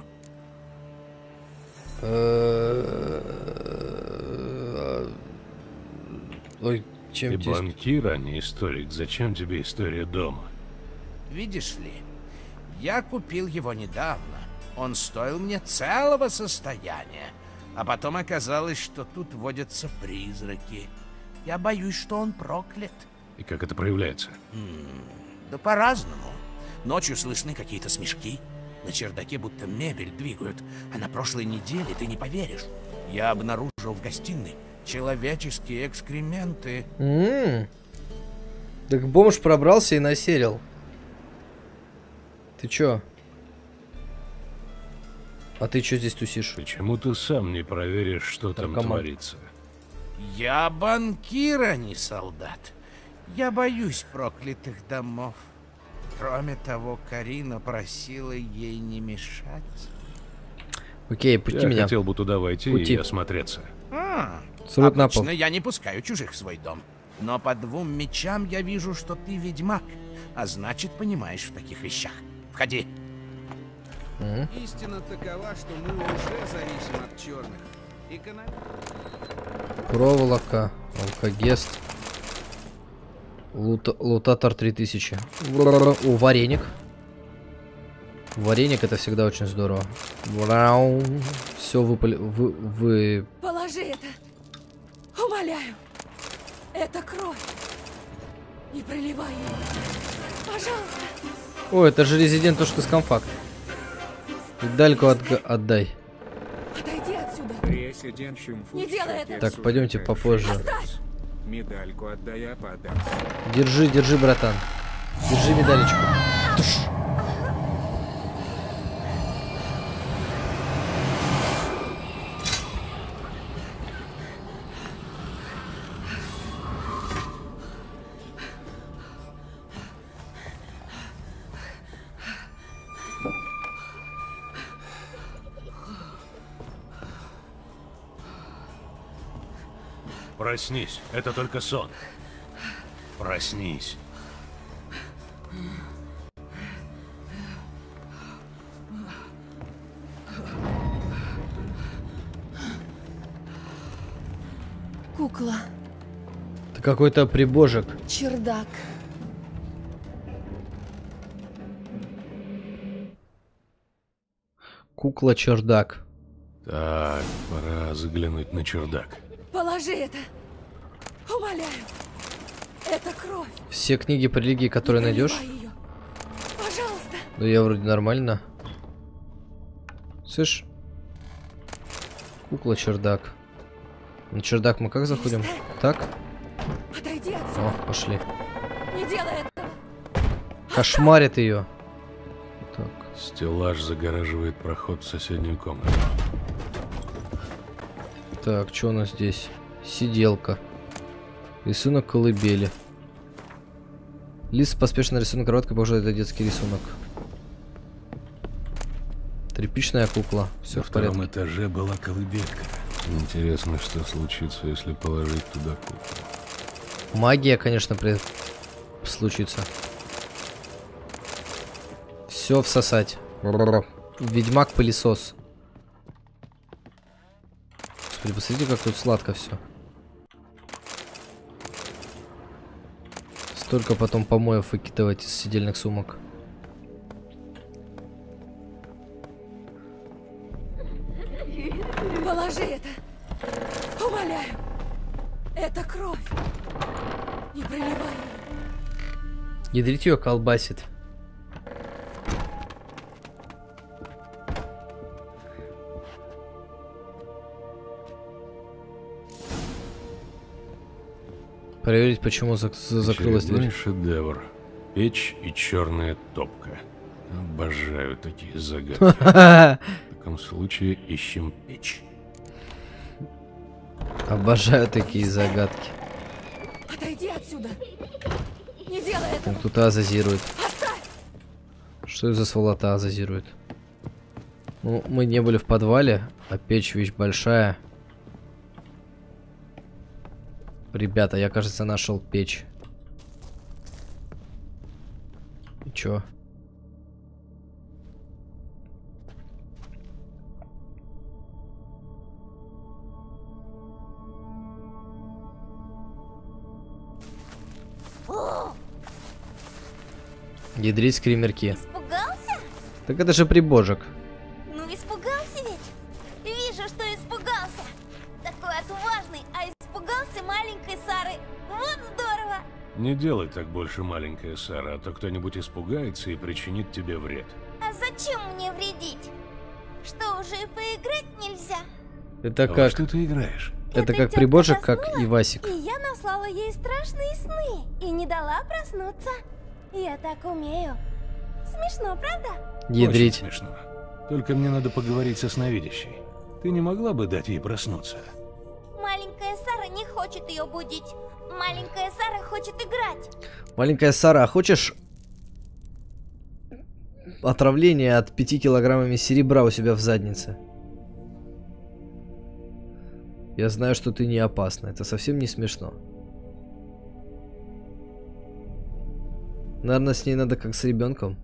Ой, чем Ты тебе... банкир, а не историк. Зачем тебе история дома? Видишь ли, я купил его недавно. Он стоил мне целого состояния. А потом оказалось, что тут водятся призраки. Я боюсь, что он проклят. И как это проявляется? М, Да по-разному. Ночью слышны какие-то смешки. На чердаке будто мебель двигают. А на прошлой неделе, ты не поверишь, я обнаружил в гостиной человеческие экскременты. М-м. Так бомж пробрался и насерил. Ты чё? А ты чё здесь тусишь? Почему ты сам не проверишь, что там Наркоман. творится? Я банкир, а не солдат. Я боюсь проклятых домов. Кроме того, Карина просила ей не мешать. Окей, пусти Я меня. хотел бы туда войти Пути. и осмотреться. А, Срут на пол. обычно я не пускаю чужих в свой дом. Но по двум мечам я вижу, что ты ведьмак. А значит, понимаешь в таких вещах. Входи. М. Истина такова, что мы уже зависим от черных. Экономи... Проволока, алкогест. Лута- лутатор три тысячи. О, вареник. Вареник это всегда очень здорово. Все выпали... Вы, вы... Положи это. Умоляю. Это кровь. Не проливай ее. Пожалуйста. О, это же резидент то, что с комфакт. Медальку отга- отдай. Отойди отсюда. Не делай это. Так, пойдемте попозже. Оставь. Медальку отдай, я подам. Держи, держи, братан. Держи медалечку. Туш. Проснись, это только сон. Проснись. Кукла. Это какой-то прибожек. Чердак. Кукла-чердак. Так, пора заглянуть на чердак. Положи это. Умоляю. Это кровь. Все книги по религии, которые найдешь? Ее. Пожалуйста. Да я вроде нормально. Слышь? Кукла-чердак. На чердак мы как заходим? Так? Отойди отсюда. О, пошли. Не делай этого. Кошмарит ее. Так. Стеллаж загораживает проход в соседнюю комнату. Так, что у нас здесь? Сиделка. Рисунок колыбели. Лист поспешно рисунок короткой, похоже, это детский рисунок. Тряпичная кукла. Все в порядке. На втором этаже была колыбелька. Интересно, что случится, если положить туда куклу. Магия, конечно, при... случится. Все всосать. Ведьмак-пылесос. Господи, посмотрите, как тут сладко все. Столько потом помоев выкидывать из сидельных сумок. Положи это. Умоляю. Это кровь. Не проливай ее. Ядрить ее колбасит. Проверить, почему зак закрылась дверь. Шедевр. Печь и черная топка. Обожаю такие загадки. В таком случае ищем печь. Обожаю такие загадки. Отойди отсюда. Не делай этого. Кто-то азазирует. Оставь. Что это за сволота азазирует? Ну, мы не были в подвале, а печь вещь большая. Ребята, я, кажется, нашел печь. И чё? Ядрить скримерки. Испугался? Так это же прибожек. Ну испугался ведь? Вижу, что испугался. Такой отважный, а испугался маленькой Сары. Вот здорово. Не делай так больше, маленькая Сара, а то кто-нибудь испугается и причинит тебе вред. А зачем мне вредить? Что, уже и поиграть нельзя? Это а как... что ты играешь? Это, Это как тётка прибожек, заснула, как и Васик. И я наслала ей страшные сны и не дала проснуться. Я так умею. Смешно, правда? Ядрить. Очень смешно. Только мне надо поговорить со сновидящей. Ты не могла бы дать ей проснуться? Маленькая Сара не хочет ее будить. Маленькая Сара хочет играть. Маленькая Сара, а хочешь отравление от пяти килограммами серебра у себя в заднице? Я знаю, что ты не опасна. Это совсем не смешно. Наверное, с ней надо как с ребенком.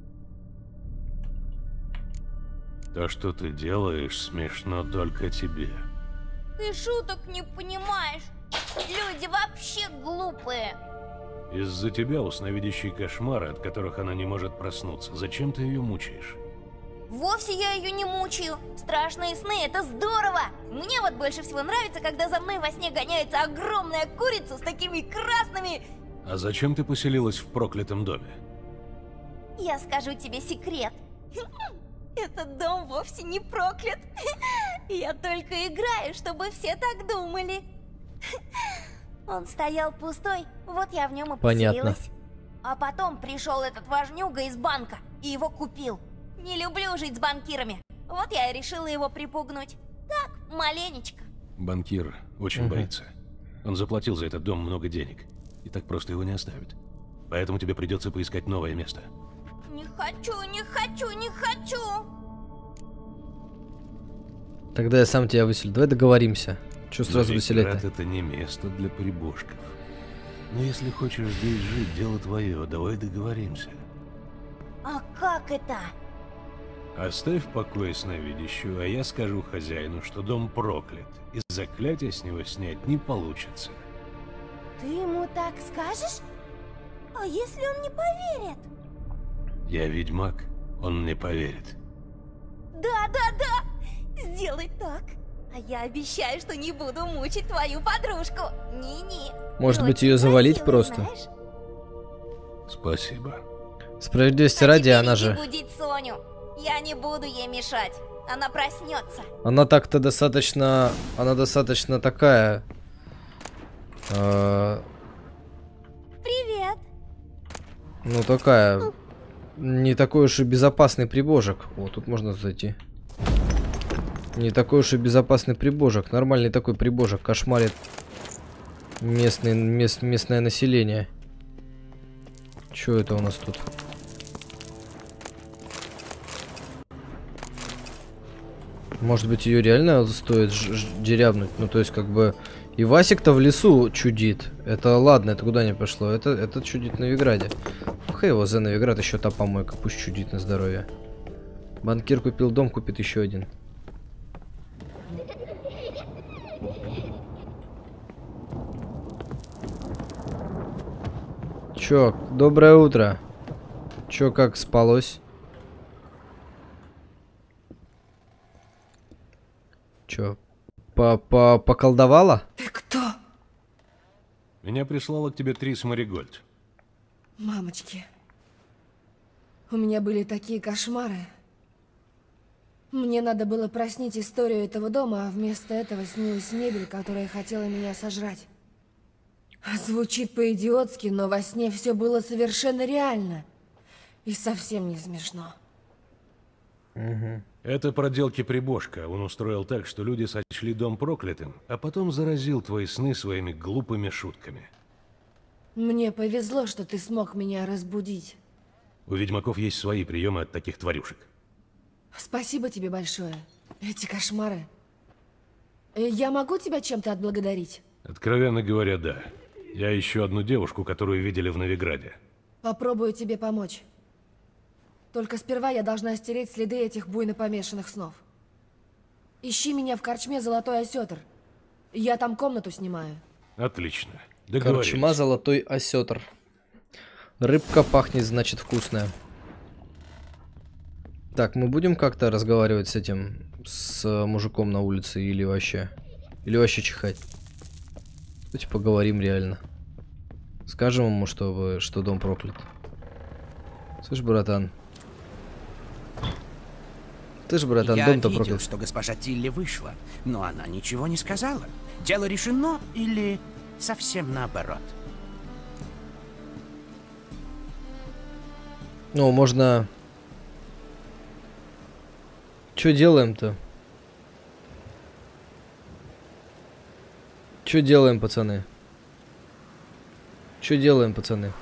То, что ты делаешь, смешно только тебе. Ты шуток не понимаешь. Люди вообще глупые. Из-за тебя у сновидящей кошмары, от которых она не может проснуться. Зачем ты ее мучаешь? Вовсе я ее не мучаю. Страшные сны — это здорово. Мне вот больше всего нравится, когда за мной во сне гоняется огромная курица с такими красными... А зачем ты поселилась в проклятом доме? Я скажу тебе секрет. Этот дом вовсе не проклят. Я только играю, чтобы все так думали. Он стоял пустой, вот я в нем и Понятно. поселилась. А потом пришел этот важнюга из банка и его купил. Не люблю жить с банкирами. Вот я и решила его припугнуть. Так, маленечко. Банкир очень Угу. боится. Он заплатил за этот дом много денег. И так просто его не оставит. Поэтому тебе придется поискать новое место. Не хочу, не хочу, не хочу. Тогда я сам тебя выселю. Давай договоримся. Чё сразу выселять-то? Новиград — это не место для прибожков. Но если хочешь здесь жить, дело твое, давай договоримся. А как это? Оставь в покое сновидящую, а я скажу хозяину, что дом проклят, и заклятие с него снять не получится. Ты ему так скажешь? А если он не поверит? Я ведьмак, он мне поверит. Да, да, да! Сделай так. А я обещаю, что не буду мучить твою подружку. Не-не. Может быть, ее завалить просто? Знаешь? Спасибо. Справедливости ради, она Не же... будить Соню. Я не буду ей мешать. Она проснется. Она так-то достаточно... Она достаточно такая... Э... Привет. Ну, такая... Не такой уж и безопасный прибожек. О, тут можно зайти. Не такой уж и безопасный прибожек. Нормальный такой прибожек. Кошмарит местный, мест, местное население. Чё это у нас тут? Может быть, ее реально стоит дерябнуть? Ну, то есть, как бы... И Васик-то в лесу чудит. Это ладно, это куда не пошло. Это, это чудит на Новиграде. Хай его за Новиград, еще та помойка. Пусть чудит на здоровье. Банкир купил дом, купит еще один. Чё, доброе утро. Чё, как спалось? Чё, по-по-поколдовала? Ты кто? Меня прислала к тебе Трис Маригольд. Мамочки. У меня были такие кошмары. Мне надо было проснить историю этого дома, а вместо этого снилась мебель, которая хотела меня сожрать. Звучит по-идиотски, но во сне все было совершенно реально. И совсем не смешно. Угу. Это проделки прибожка. Он устроил так, что люди сочли дом проклятым, а потом заразил твои сны своими глупыми шутками. Мне повезло, что ты смог меня разбудить. У ведьмаков есть свои приемы от таких тварюшек. Спасибо тебе большое. Эти кошмары. Я могу тебя чем-то отблагодарить? Откровенно говоря, да. Я ищу одну девушку, которую видели в Новиграде. Попробую тебе помочь. Только сперва я должна стереть следы этих буйно помешанных снов. Ищи меня в корчме «Золотой осетр». Я там комнату снимаю. Отлично. Корчма «Золотой осетр». Рыбка пахнет, значит, вкусная. Так, мы будем как-то разговаривать с этим, с мужиком на улице или вообще? Или вообще чихать? Давайте поговорим реально. Скажем ему, что, вы, что дом проклят. Слышь, братан. Ты ж, братан, дом-то проклят. Я видел, что госпожа Тилли вышла, но она ничего не сказала. Дело решено или совсем наоборот? Ну, можно... Чё делаем-то? Чё делаем, пацаны? Чё делаем, пацаны?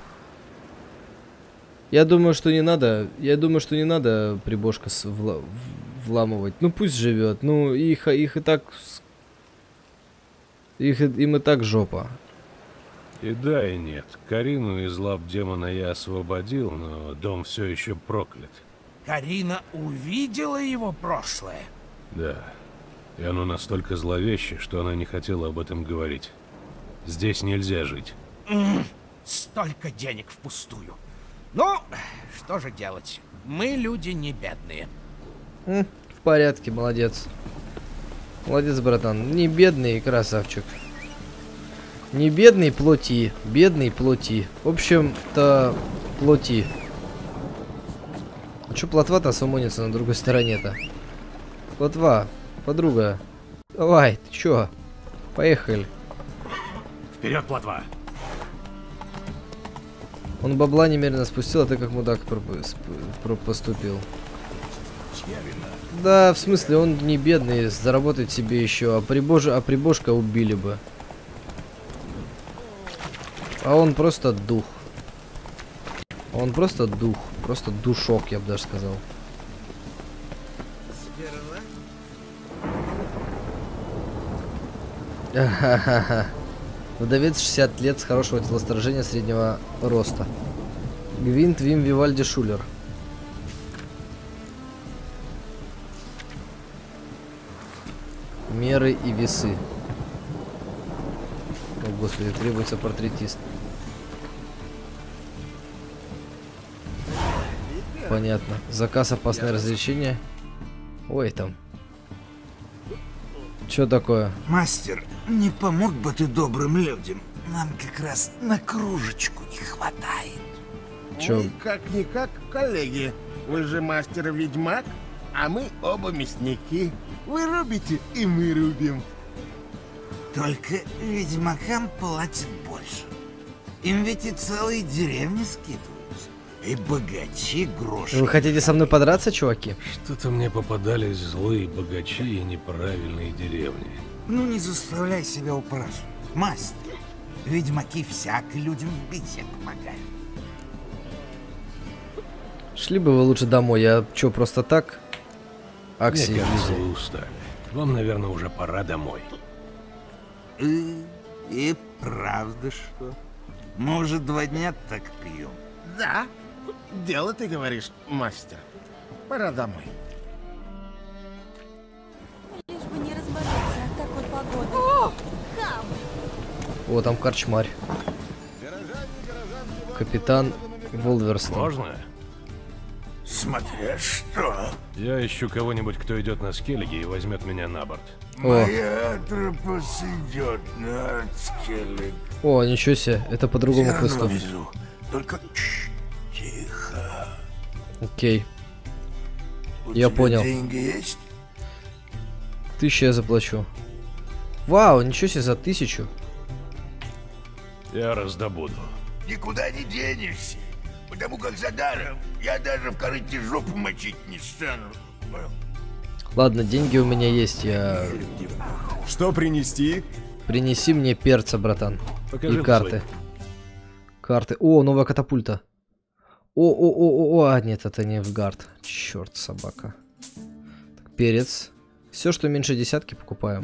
Я думаю, что не надо. Я думаю, что не надо прибожка вла вламывать. Ну пусть живет. Ну их, их и так. Их им и так жопа. И да, и нет. Карину из лап демона я освободил, но дом все еще проклят. Карина увидела его прошлое? Да. И оно настолько зловеще, что она не хотела об этом говорить. Здесь нельзя жить. Mm, столько денег впустую. Ну, что же делать? Мы люди не бедные. Mm, в порядке, молодец. Молодец, братан. Не бедный, красавчик. Не бедный, плоти. Бедный, плоти. В общем-то, плоти. Чё плотва-то сумонится на другой стороне-то? Плотва, подруга. Давай, ты чё? Поехали. Вперед, плотва! Он бабла немерено спустил, а ты как мудак поступил. Да, в смысле, он не бедный, заработать себе еще, а, прибож... а прибожка убили бы. А он просто дух. Он просто дух. Просто душок, я бы даже сказал. Вдовец шестьдесят лет с хорошего телосложения среднего роста. Гвинт Вим Вивальди Шулер. Меры и весы. О, господи, требуется портретист. Понятно. Заказ опасное развлечение. Ой, там. Что такое? Мастер, не помог бы ты добрым людям? Нам как раз на кружечку не хватает. Чё? Мы как-никак коллеги. Вы же мастер-ведьмак, а мы оба мясники. Вы рубите, и мы рубим. Только ведьмакам платят больше. Им ведь и целые деревни скидываются. И богачи гроши. Вы хотите со мной подраться, чуваки? Что-то мне попадались злые богачи и неправильные деревни. Ну не заставляй себя упрашивать. Мастер, ведьмаки всяко людям в беде помогают. Шли бы вы лучше домой. Я чё, просто так? Акси, мне кажется, вы устали. Вам, наверное, уже пора домой. И, и правда что? Мы уже два дня так пьем. Да, дело ты говоришь, мастер. Пора домой. Лишь бы не разболеться от такой погоды. О, хам! О, там корчмарь. Капитан Волверстон. Можно? Смотря что. Я ищу кого-нибудь, кто идет на скеллиге и возьмет меня на борт. Моя атропос идет на скеллиг. О, ничего себе, это по другому квесту. Только тихо. Окей. У я тебя понял. Деньги есть? Тысячу я заплачу. Вау, ничего себе за тысячу. Я раздобуду. Никуда не денешься. Потому как за даром я даже в корыте жопу мочить не стану. Ладно, деньги у меня есть, я... Что принести? Принеси мне перца, братан. Покажи и карты. свой. Карты. О, новая катапульта. О, о, о, о, а, нет, это не в гард. Черт, собака. Так, перец. Все, что меньше десятки, покупаем.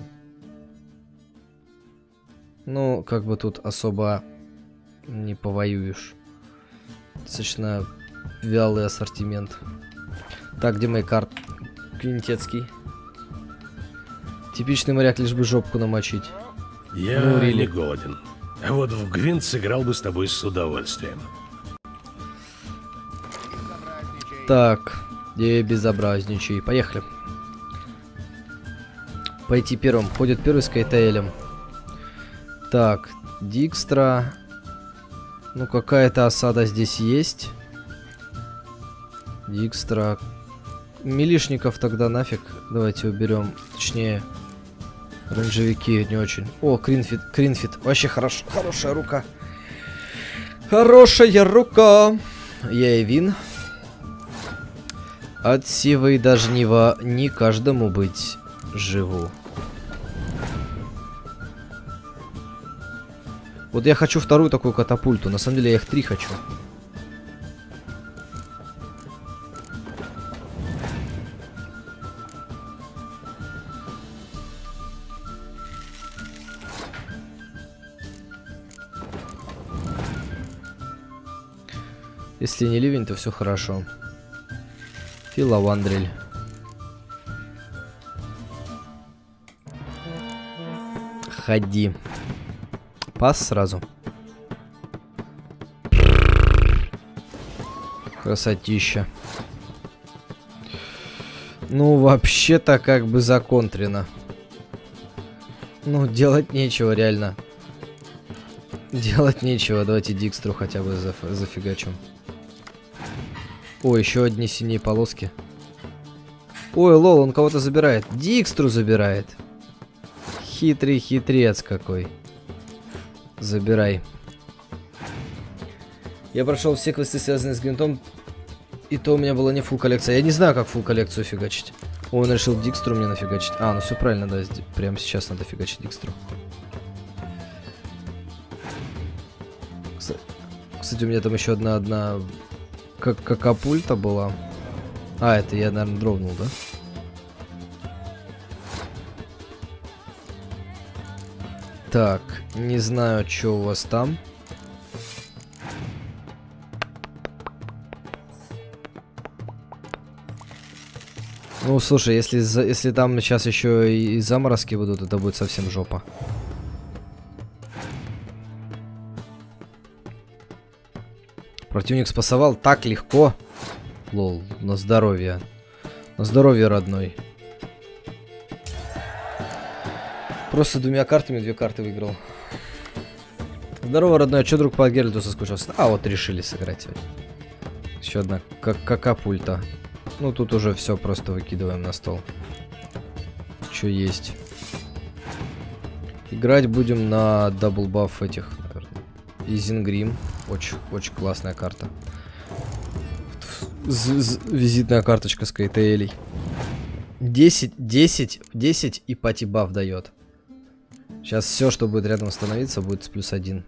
Ну, как бы тут особо не повоюешь. Достаточно вялый ассортимент. Так, где мои карты? Квинтецкий. Типичный моряк, лишь бы жопку намочить. Я ну, не голоден. А вот в Гвинт сыграл бы с тобой с удовольствием. Так, я безобразничай. Поехали. Пойти первым. Ходит первый с Кайтаэлем. Так, Дикстра. Ну, какая-то осада здесь есть. Дикстра. Милишников тогда нафиг. Давайте уберем. Точнее, рейнджевики не очень. О, Кринфит. Кринфит. Вообще хорош, хорошая рука. Хорошая рука. Я и Вин. От сивой до жнива не каждому быть живу. Вот я хочу вторую такую катапульту. На самом деле я их три хочу. Если не ливень, то все хорошо. Филавандрель. Ходи. Пас сразу. Красотища. Ну, вообще-то как бы законтрено. Ну, делать нечего, реально. Делать нечего. Давайте Дикстру хотя бы заф зафигачим. О, еще одни синие полоски. Ой, лол, он кого-то забирает. Дикстру забирает. Хитрый хитрец какой. Забирай. Я прошел все квесты, связанные с Гвинтом, и то у меня была не фулл коллекция. Я не знаю, как фулл коллекцию фигачить. О, он решил Дикстру мне нафигачить. А, ну все правильно, да. Прямо сейчас надо фигачить Дикстру. Кстати, у меня там еще одна одна как капульта была. А, это я, наверное, дропнул, да? Так, не знаю, что у вас там. Ну, слушай, если, если там сейчас еще и заморозки будут, это будет совсем жопа. Противник спасовал так легко. Лол, на здоровье. На здоровье, родной. Просто двумя картами две карты выиграл. Здорово, родной. А чё, друг, по Геральту соскучился? А, вот решили сыграть. Еще одна как какапульта. Ну, тут уже все просто выкидываем на стол. Что есть. Играть будем на дабл баф этих, наверное. Изенгрим. Очень, очень классная карта. З -з Визитная карточка с Кейтейлей. десять, десять, десять и пати баф дает. Сейчас все, что будет рядом становиться, будет с плюс один.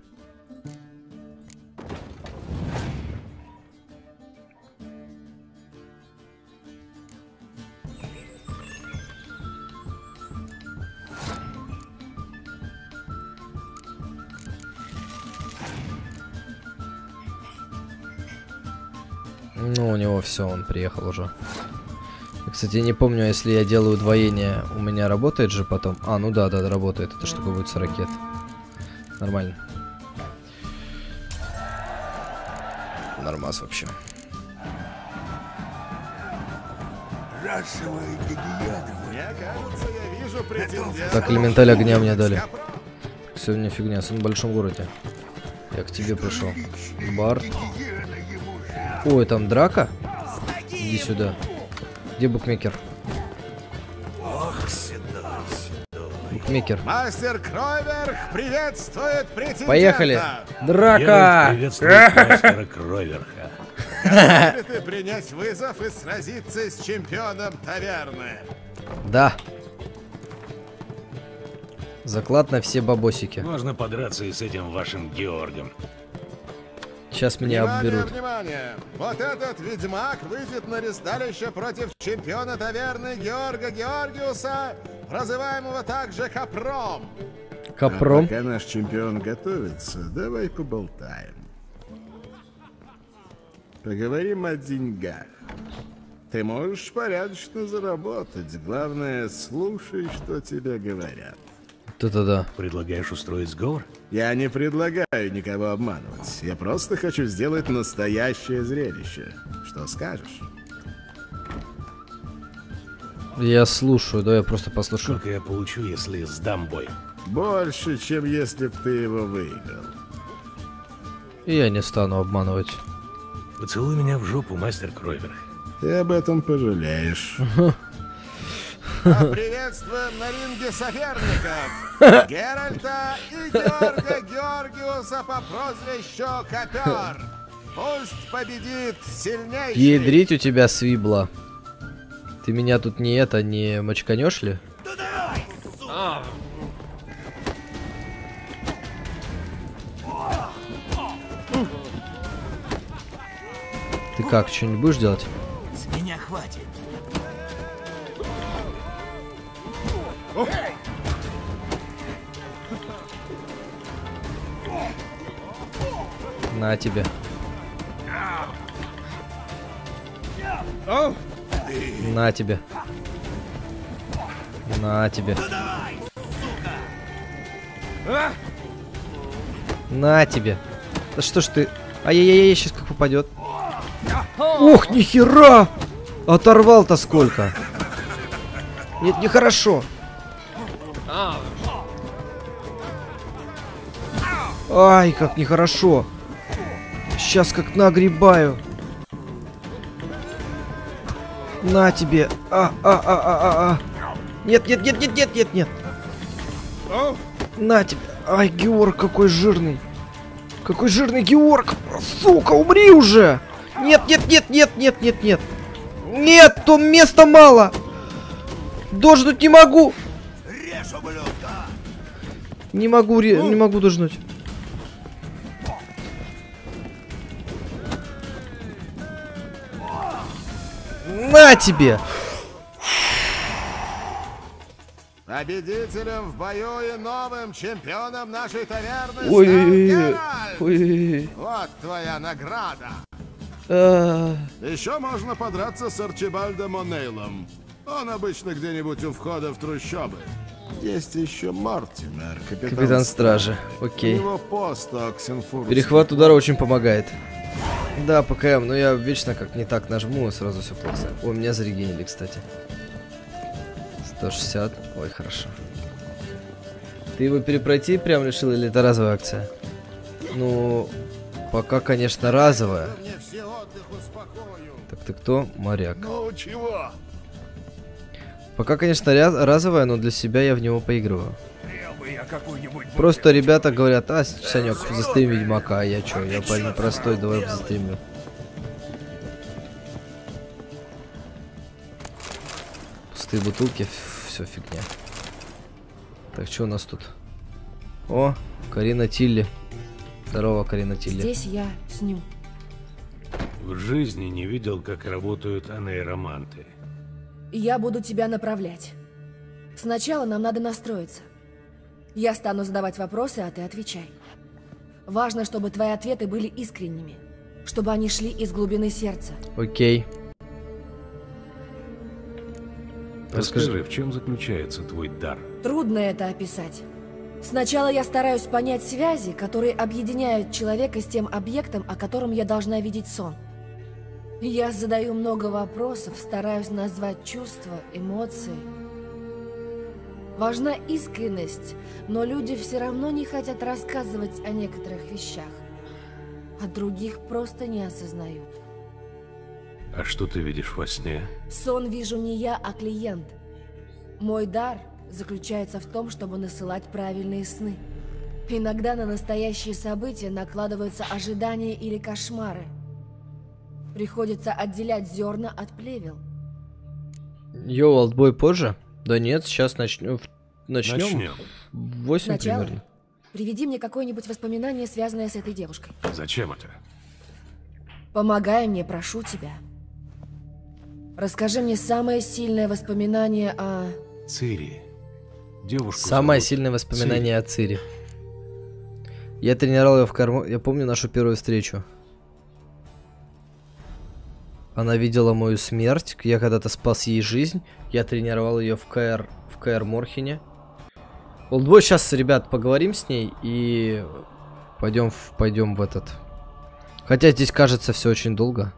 Ну, у него все, он приехал уже. Я, кстати, не помню, если я делаю удвоение, у меня работает же потом. А, ну да, да, работает. Эта штука будет с ракет. Нормально. Нормас вообще. Так, элементаль огня мне дали. Сегодня фигня, сын в большом городе. Я к тебе пришел. Бард. Ой, там драка? Иди сюда. Где букмекер? Букмекер. Мастер Кройверх приветствует претендента. Поехали. Драка! Приветствует мастера Кройверха. Готов ли ты принять вызов и сразиться с чемпионом таверны? Да. Заклад на все бабосики. Можно подраться и с этим вашим Георгом. Сейчас меня внимание, обберут. Внимание! Вот этот ведьмак выйдет на ресталище против чемпиона таверны Георга Георгиуса, прозываемого также Капром. Капром? А пока наш чемпион готовится, давай поболтаем. Поговорим о деньгах. Ты можешь порядочно заработать. Главное, слушай, что тебе говорят. Да-да-да. Да. Предлагаешь устроить сговор? Я не предлагаю никого обманывать. Я просто хочу сделать настоящее зрелище. Что скажешь? Я слушаю, да, я просто послушаю. Сколько я получу, если сдам бой? Больше, чем если б ты его выиграл. Я не стану обманывать. Поцелуй меня в жопу, мастер Кройверх. Ты об этом пожалеешь. Приветствуем на ринге соперников Геральта и Георга Георгиуса по прозвищу Копер. Пусть победит сильнейший. Ядрить у тебя свибла. Ты меня тут не это, не мочканешь ли? Ты как, что-нибудь будешь делать? С меня хватит. На тебе. На тебе. На тебе. На тебе. Да что ж ты? Ай-яй-яй, сейчас как попадет. Ох, нихера! Оторвал-то сколько. Нет, нехорошо. Ай, как нехорошо. Сейчас как нагребаю. На тебе. А, а, а, а, а, а. Нет, нет, нет, нет, нет, нет, нет. На тебе. Ай, Георг, какой жирный. Какой жирный Георг. Сука, умри уже. Нет, нет, нет, нет, нет, нет, нет. Нет, там места мало. Дождуть не могу. Не могу, не могу дождуть. На тебе. Победителем в бою и новым чемпионом нашей таверны Ой, стал ой, Геральт! ой. Вот твоя награда. А. Еще можно подраться с Арчибальдом О'Нейлом. Он обычно где-нибудь у входа в трущобы. Есть еще Мортимер, капитан, Капитан стражи. Окей. У него пост Оксенфурт. Перехват удара очень помогает. Да, ПКМ, но я вечно как не так нажму, и сразу все плохо. Ой, меня зарегенили, кстати. сто шестьдесят. Ой, хорошо. Ты его перепройти прям решил, или это разовая акция? Ну, пока, конечно, разовая. Так ты кто? Моряк. Ну, чего? Пока, конечно, разовая, но для себя я в него поигрываю. Просто ребята говорят: а, Санек, застрим Ведьмака, а я чё, я парень простой, давай застримлю. Пустые бутылки, все фигня. Так, что у нас тут? О, Карина Тилли. Здорово, Карина Тилли. Здесь я сню. В жизни не видел, как работают анейроманты. Я буду тебя направлять. Сначала нам надо настроиться. Я стану задавать вопросы, а ты отвечай. Важно, чтобы твои ответы были искренними. Чтобы они шли из глубины сердца. Окей. Расскажи, в чем заключается твой дар? Трудно это описать. Сначала я стараюсь понять связи, которые объединяют человека с тем объектом, о котором я должна видеть сон. Я задаю много вопросов, стараюсь назвать чувства, эмоции. Важна искренность, но люди все равно не хотят рассказывать о некоторых вещах, а других просто не осознают. А что ты видишь во сне? Сон вижу не я, а клиент. Мой дар заключается в том, чтобы насылать правильные сны. Иногда на настоящие события накладываются ожидания или кошмары. Приходится отделять зерна от плевел. Йоу, алтбой позже? Да нет, сейчас начнем. Начнем. Начнем. восемь Сначала примерно. приведи мне какое-нибудь воспоминание, связанное с этой девушкой. Зачем это? Помогай мне, прошу тебя. Расскажи мне самое сильное воспоминание о... Цири. Девушку Самое зовут сильное воспоминание Цири. о Цири. Я тренировал ее в корму. Я помню нашу первую встречу. Она видела мою смерть. Я когда-то спас ей жизнь. Я тренировал ее в КР, в КР Морхене. Олдбой, сейчас, ребят, поговорим с ней и пойдем в, пойдем в этот. Хотя здесь кажется все очень долго.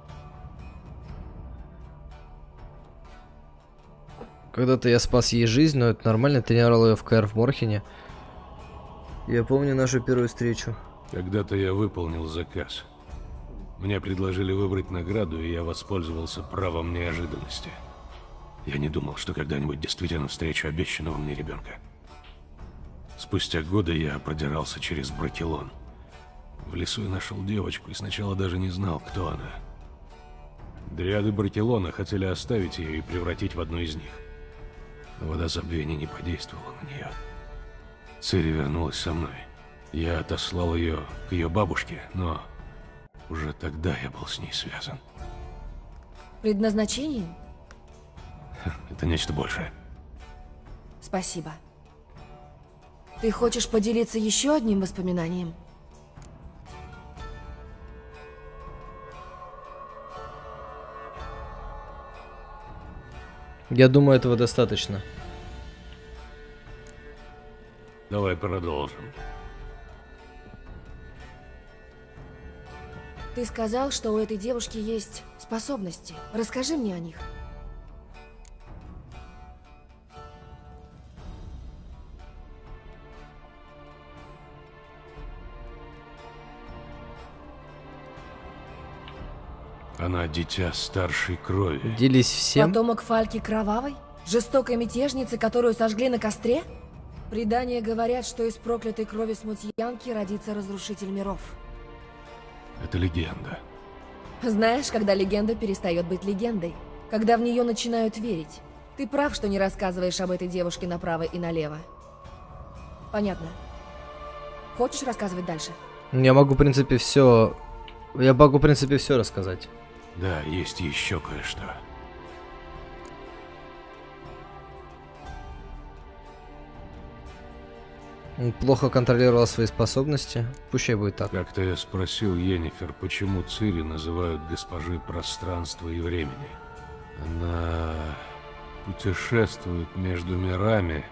Когда-то я спас ей жизнь, но это нормально. Тренировал ее в КР в Морхене. Я помню нашу первую встречу. Когда-то я выполнил заказ. Мне предложили выбрать награду, и я воспользовался правом неожиданности. Я не думал, что когда-нибудь действительно встречу обещанного мне ребенка. Спустя годы я продирался через Бракелон. В лесу я нашел девочку и сначала даже не знал, кто она. Дриады Бракелона хотели оставить ее и превратить в одну из них. Но вода забвения не подействовала на нее. Цири вернулась со мной. Я отослал ее к ее бабушке, но уже тогда я был с ней связан. Предназначение? Это нечто большее. Спасибо. Ты хочешь поделиться еще одним воспоминанием? Я думаю, этого достаточно. Давай продолжим. Ты сказал, что у этой девушки есть способности. Расскажи мне о них. Она дитя старшей крови. Делись всем. Потомок Фальки Кровавой? Жестокой мятежницы, которую сожгли на костре? Предания говорят, что из проклятой крови смутьянки родится разрушитель миров. Это легенда. Знаешь, когда легенда перестает быть легендой? Когда в нее начинают верить. Ты прав, что не рассказываешь об этой девушке направо и налево. Понятно. Хочешь рассказывать дальше? Я могу, в принципе, все. Я могу, в принципе, все рассказать. Да, есть еще кое-что. Он плохо контролировал свои способности. Пущай будет так. Как-то я спросил Йеннифер, почему Цири называют госпожей пространства и времени. Она путешествует между мирами.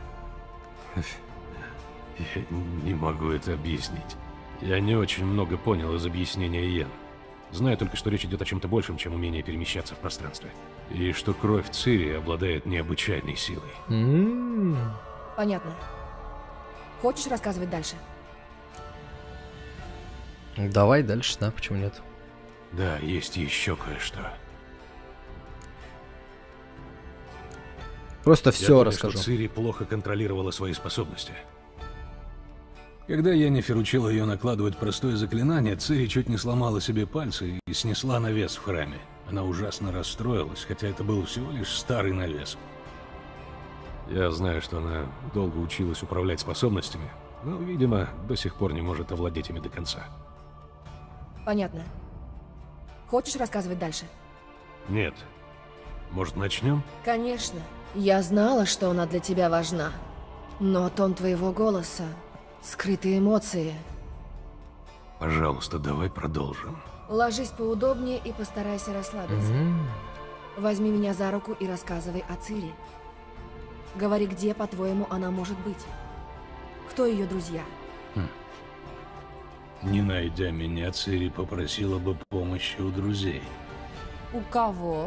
Я не могу это объяснить. Я не очень много понял из объяснения Йен. Знаю только, что речь идет о чем-то большем, чем умение перемещаться в пространстве. И что кровь Цири обладает необычайной силой. Mm. Понятно. Хочешь рассказывать дальше? Давай дальше, да, почему нет? Да, есть еще кое-что. Просто Я все думаю, расскажу. Что Цири плохо контролировала свои способности. Когда Йеннифер учила ее накладывать простое заклинание, Цири чуть не сломала себе пальцы и снесла навес в храме. Она ужасно расстроилась, хотя это был всего лишь старый навес. Я знаю, что она долго училась управлять способностями, но, видимо, до сих пор не может овладеть ими до конца. Понятно. Хочешь рассказывать дальше? Нет. Может, начнем? Конечно. Я знала, что она для тебя важна. Но тон твоего голоса, скрытые эмоции. Пожалуйста, давай продолжим. Ложись поудобнее и постарайся расслабиться. Mm. Возьми меня за руку и рассказывай о Цири. Говори, где, по-твоему, она может быть. Кто ее друзья? Хм. Не найдя меня, Цири попросила бы помощи у друзей. У кого?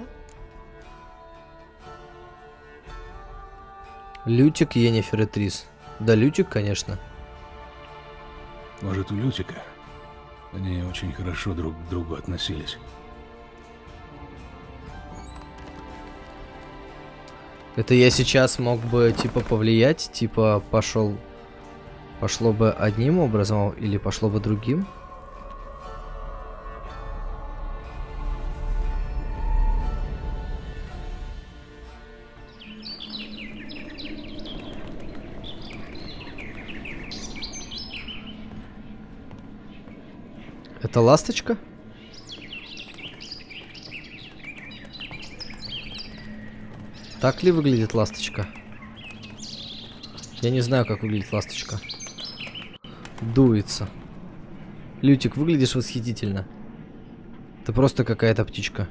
Лютик, Йеннифер и Трис. Да, Лютик, конечно. Может, у Лютика? Они очень хорошо друг к другу относились. Это я сейчас мог бы, типа, повлиять, типа, пошел, пошло бы одним образом или пошло бы другим? Это ласточка? Так ли выглядит ласточка? Я не знаю, как выглядит ласточка. Дуется. Лютик, выглядишь восхитительно. Ты просто какая-то птичка.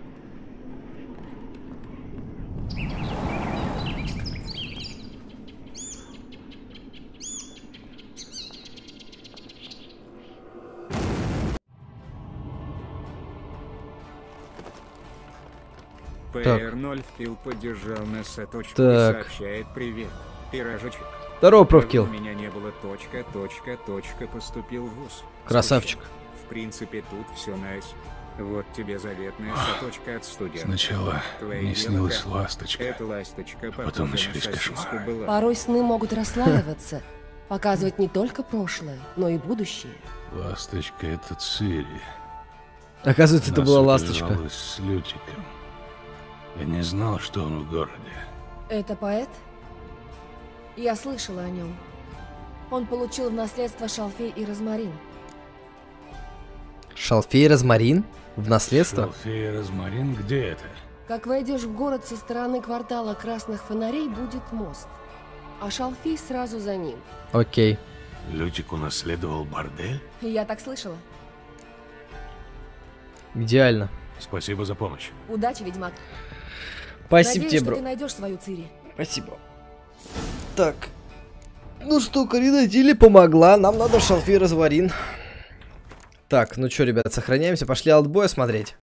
пэ эр ноль Фил поддержал нас с точку и Так. сообщает привет. Пирожочек. Здорово, профкил. У меня не было точка, точка, точка, поступил в вуз. Красавчик. Слушай, в принципе, тут все найс. Вот тебе заветная соточка от студента. Сначала Твоя мне девушка, снилась ласточка, эта ласточка, потом похожа на начались сосиску кошмары. была. Порой сны могут расслаиваться, показывать не только прошлое, но и будущее. Ласточка — это Цири. Оказывается, это Она была ласточка. связалась с Лютиком. Я не знал, что он в городе. Это поэт? Я слышала о нем. Он получил в наследство шалфей и розмарин. Шалфей и розмарин? В наследство? Шалфей и розмарин? Где это? Как войдешь в город со стороны квартала красных фонарей, будет мост. А шалфей сразу за ним. Окей. Лютик унаследовал бордель? Я так слышала. Идеально. Спасибо за помощь. Удачи, ведьмак. Спасибо Надеюсь, тебе, что бро. ты найдешь свою Цири. Спасибо. Так. Ну что, Карина Дили помогла. Нам надо шалфей и розмарин. Так, ну что, ребят, сохраняемся. Пошли Алтбоя смотреть.